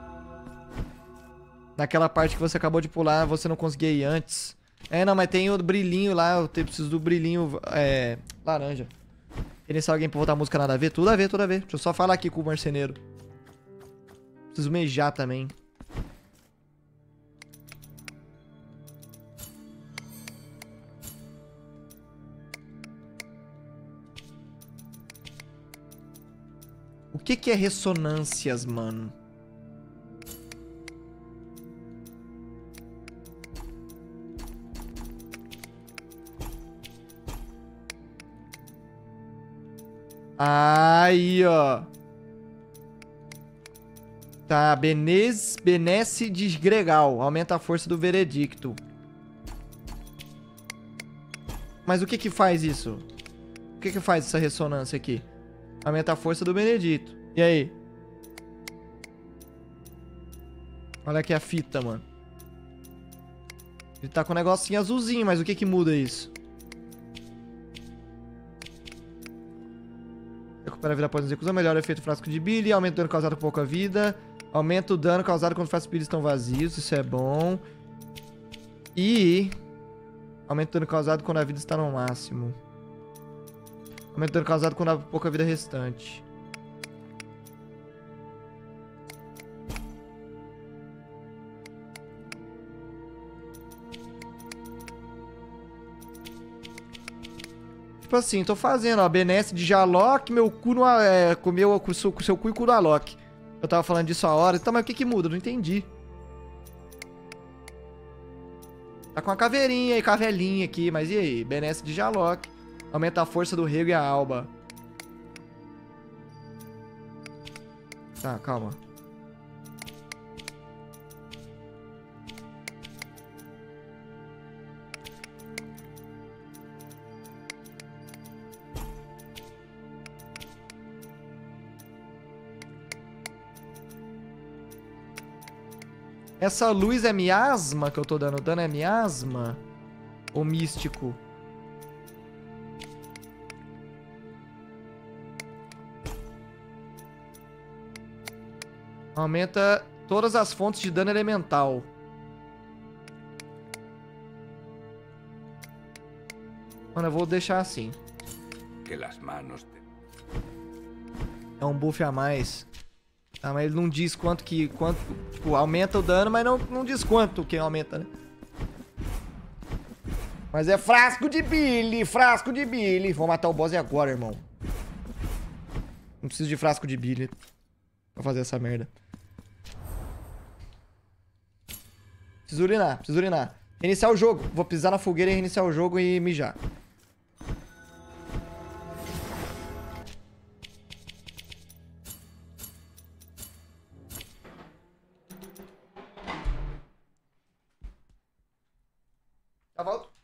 Naquela parte que você acabou de pular, você não conseguia ir antes. É, não, mas tem o brilhinho lá. Eu preciso do brilhinho laranja. Iniciar alguém pra voltar a música nada a ver? Tudo a ver, tudo a ver. Deixa eu só falar aqui com o marceneiro. Preciso mejar também. O que é ressonâncias, mano? Aí, ó. Tá, benesse desgregal. Aumenta a força do veredicto. Mas o que faz isso? O que faz essa ressonância aqui? Aumenta a força do Benedito. E aí? Olha aqui a fita, mano. Ele tá com um negocinho azulzinho, mas o que muda isso? Recupera a vida após execução, melhora o efeito frasco de bile, aumenta o dano causado com pouca vida, aumenta o dano causado quando os frascos de bile estão vazios, isso é bom. E aumenta o dano causado quando a vida está no máximo. Aumenta o dano causado quando há pouca vida restante. Tipo assim, tô fazendo, ó, benesse de Jalok, meu cu no... comeu com seu cu e cu do Alok. Eu tava falando disso a hora. Então, mas o que muda? Eu não entendi. Tá com a caveirinha e cavelinha aqui, mas e aí? Benesse de Jalok. Aumenta a força do Rego e a Alba. Tá, calma. Essa luz é miasma que eu tô dando? Dano é miasma? Ou místico? Aumenta todas as fontes de dano elemental. Mano, eu vou deixar assim. É um buff a mais. Ah, mas ele não diz quanto que... tipo, aumenta o dano, mas não diz quanto que aumenta, né? Mas é frasco de Billy, frasco de Billy. Vou matar o boss agora, irmão. Não preciso de frasco de Billy pra fazer essa merda. Preciso urinar, preciso urinar. Reiniciar o jogo. Vou pisar na fogueira e reiniciar o jogo e mijar. Já volto.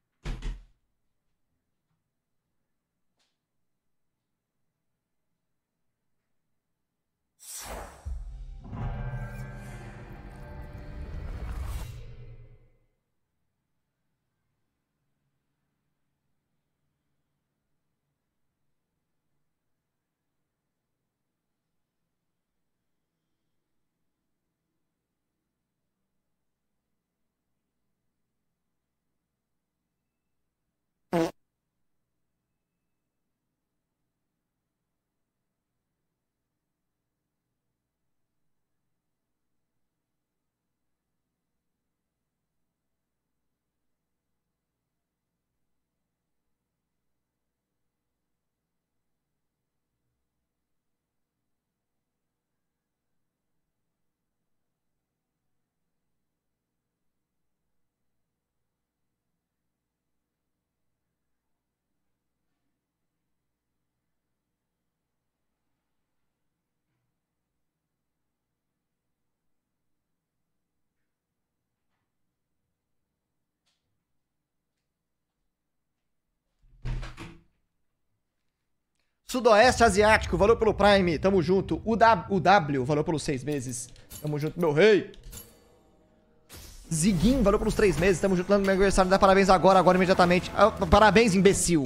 Sudoeste Asiático, valeu pelo Prime, tamo junto. O W, valeu pelos 6 meses. Tamo junto, meu rei. Ziguinho, valeu pelos 3 meses. Tamo junto no meu aniversário. Dá parabéns agora, imediatamente. Ah, parabéns, imbecil.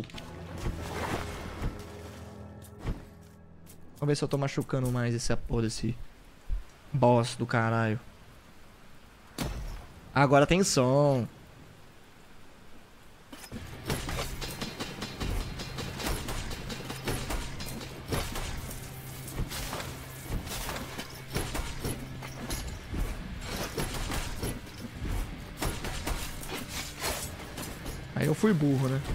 Vamos ver se eu tô machucando mais esse porra desse boss do caralho. Agora tem som. Aí eu fui burro, né?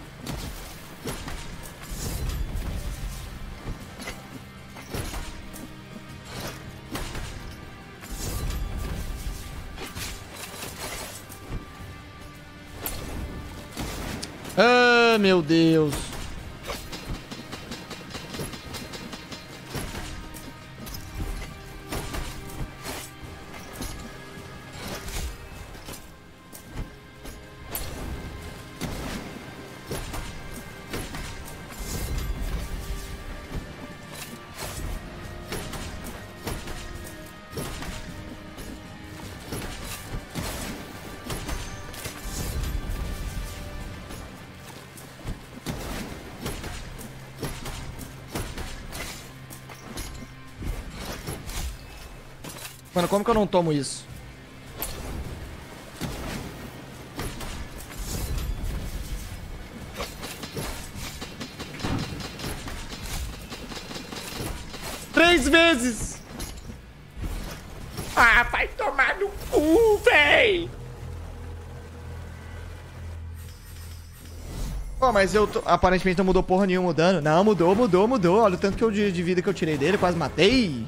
Ah, meu Deus. Mano, como que eu não tomo isso? Três vezes! Ah, vai tomar no cu, véi! Pô, mas eu aparentemente não mudou porra nenhuma o dano. Não, mudou. Olha o tanto que eu de vida que eu tirei dele, quase matei.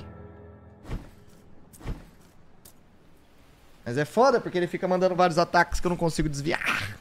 Mas é foda, porque ele fica mandando vários ataques que eu não consigo desviar.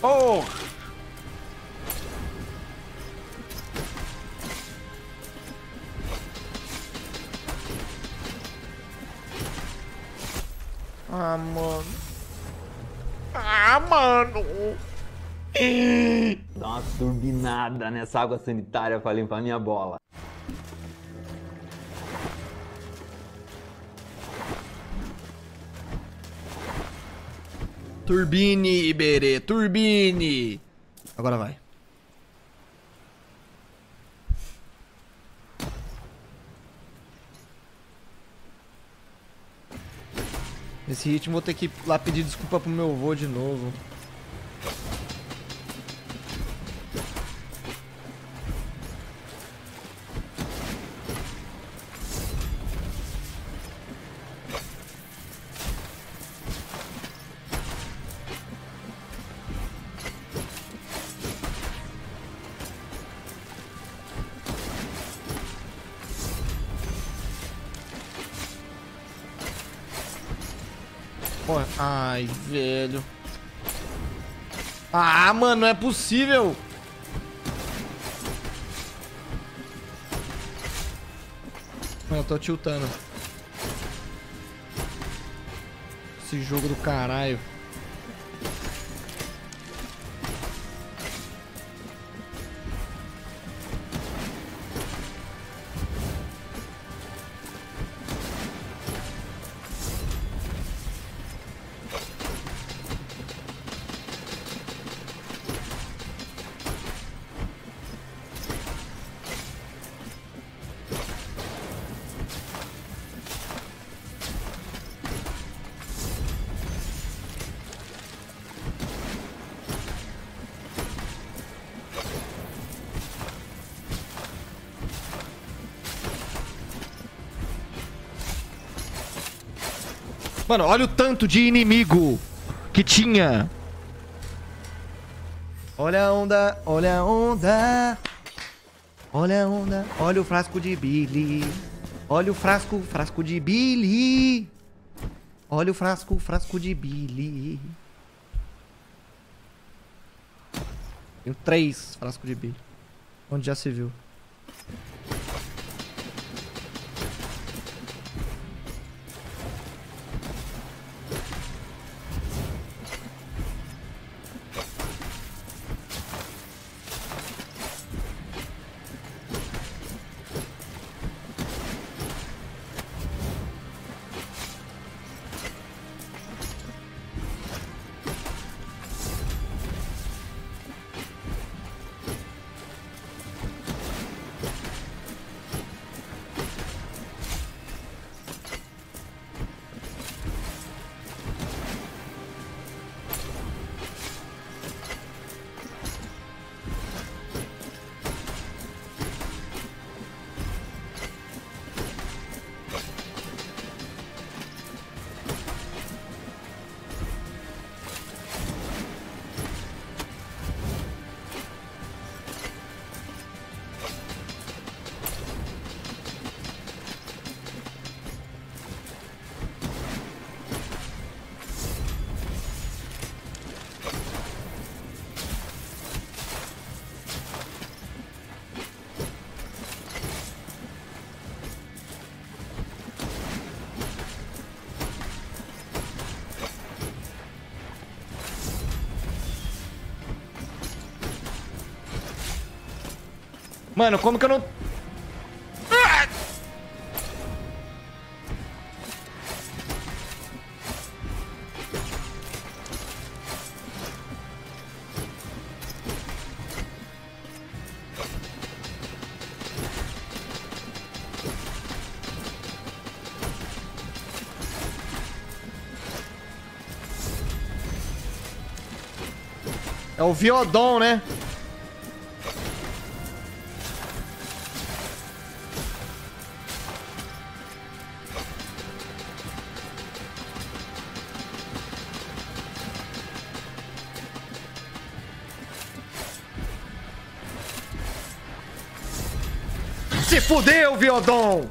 porra! Ah, mano. Ah, mano. Dá uma turbinada nessa água sanitária pra limpar minha bola. Turbine, Iberê, turbine. Agora vai. Nesse ritmo vou ter que ir lá pedir desculpa pro meu avô de novo. Porra. Ai, velho. Ah, mano, não é possível. Mano, eu tô tiltando. Esse jogo do caralho. Mano, olha o tanto de inimigo que tinha. Olha a onda, olha a onda. Olha a onda, olha o frasco de Billy. Olha o frasco, frasco de Billy. Olha o frasco, frasco de Billy. Tenho 3 frascos de Billy. Onde já se viu. Mano, como que eu não... É o Viodon, né? Se fudeu, Viodon!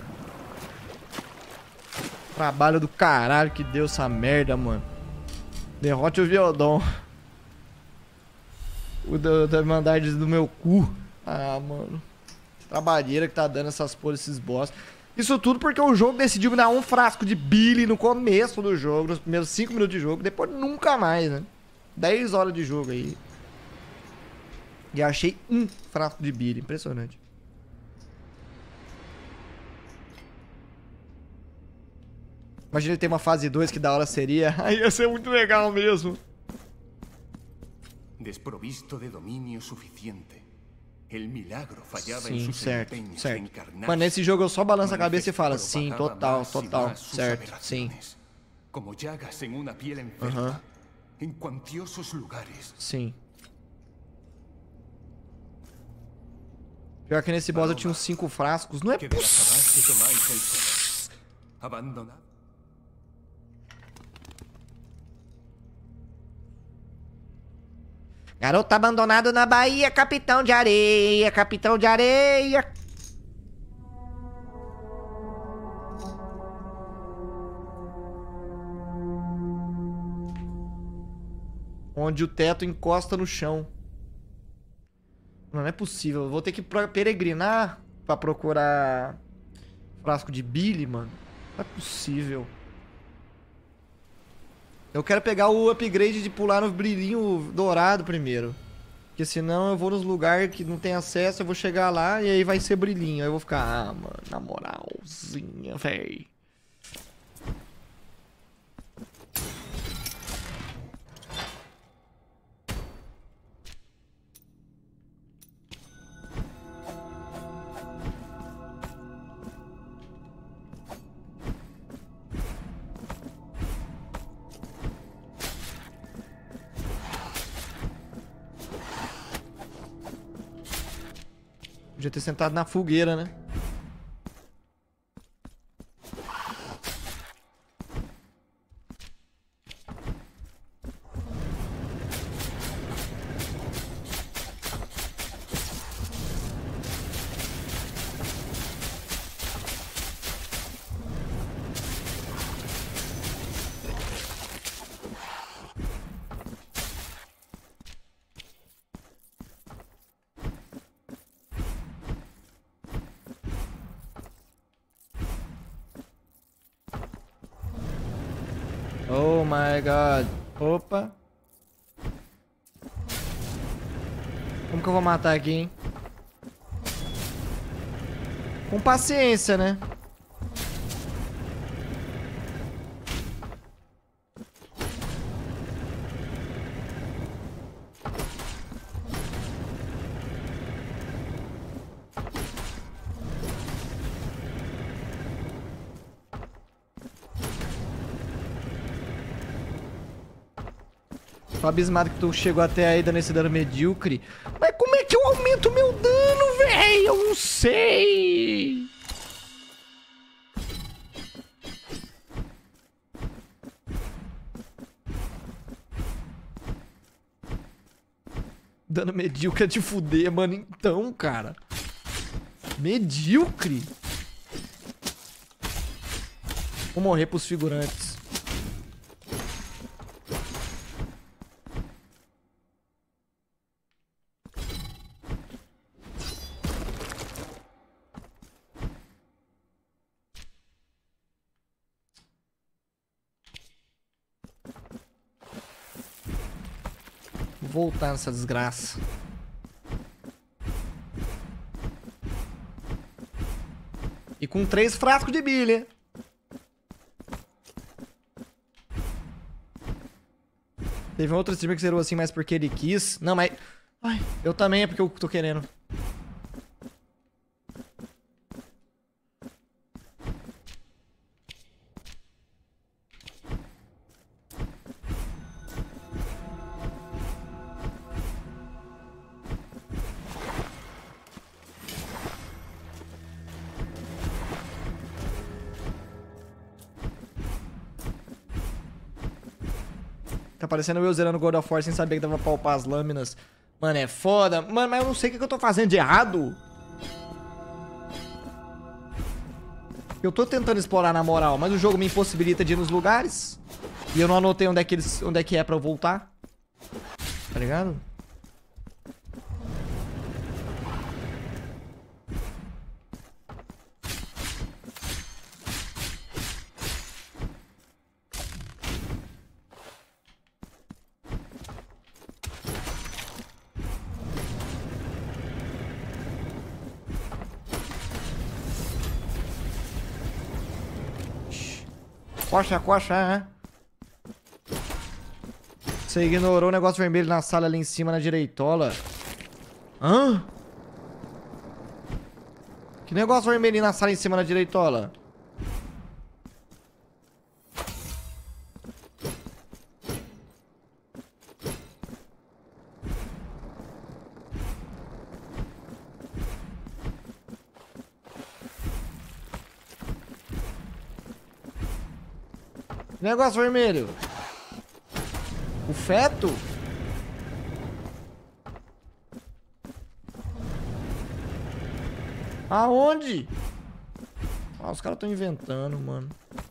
Trabalho do caralho que deu essa merda, mano. Derrote o Viodon. O da Irmandade do meu cu. Ah, mano. Trabalheira que tá dando essas porras, esses boss. Isso tudo porque o jogo decidiu me dar um frasco de Billy no começo do jogo, nos primeiros 5 minutos de jogo. Depois nunca mais, né? 10 horas de jogo aí. E achei um frasco de Billy. Impressionante. Imagina ele ter uma fase 2 que da hora seria. Aí ia ser muito legal mesmo. Desprovisto de domínio suficiente. El milagro fallava Sim, em seus certo, empenhos certo. de encarnar. Mas nesse jogo eu só balanço a Uma cabeça e vez falo, sim, propagava total, más y total, más sus certo, sim. aberraciones, como llagas en una piel enferma, en cuantiosos lugares. Sim. Pior que nesse boss eu tinha uns 5 frascos, não é Que de la possível. sabás tomáis el sol, abandonado. Garoto abandonado na Bahia, capitão de areia, capitão de areia. Onde o teto encosta no chão. Não é possível, eu vou ter que peregrinar pra procurar frasco de Billy, mano. Não é possível. Eu quero pegar o upgrade de pular no brilhinho dourado primeiro. Porque senão eu vou nos lugares que não tem acesso, eu vou chegar lá e aí vai ser brilhinho. Aí eu vou ficar, ah, mano, na moralzinha, véi. Podia ter sentado na fogueira, né? Oh my god. Opa. Como que eu vou matar aqui, hein? Com paciência, né? Tô abismado que tu chegou até aí dando esse dano medíocre. Mas como é que eu aumento meu dano, véi? Eu não sei. Dano medíocre é de fuder, mano. Então, cara. Medíocre. Vou morrer pros figurantes. Vou voltar nessa desgraça. E com 3 frascos de bilha. Teve um outro streamer que zerou assim, mas porque ele quis. Não, mas... Ai, eu também é porque eu tô querendo. Tá parecendo eu zerando God of War sem saber que dava pra palpar as lâminas. Mano, é foda. Mano, mas eu não sei o que eu tô fazendo de errado. Eu tô tentando explorar na moral, mas o jogo me impossibilita de ir nos lugares. E eu não anotei onde é que é pra eu voltar. Tá ligado? Coxa, coxa, Você ignorou o negócio vermelho na sala ali em cima, na direitola. Hã? Que negócio vermelho na sala em cima, na direitola? Negócio vermelho. O feto? Aonde? Ah, os caras estão inventando, mano.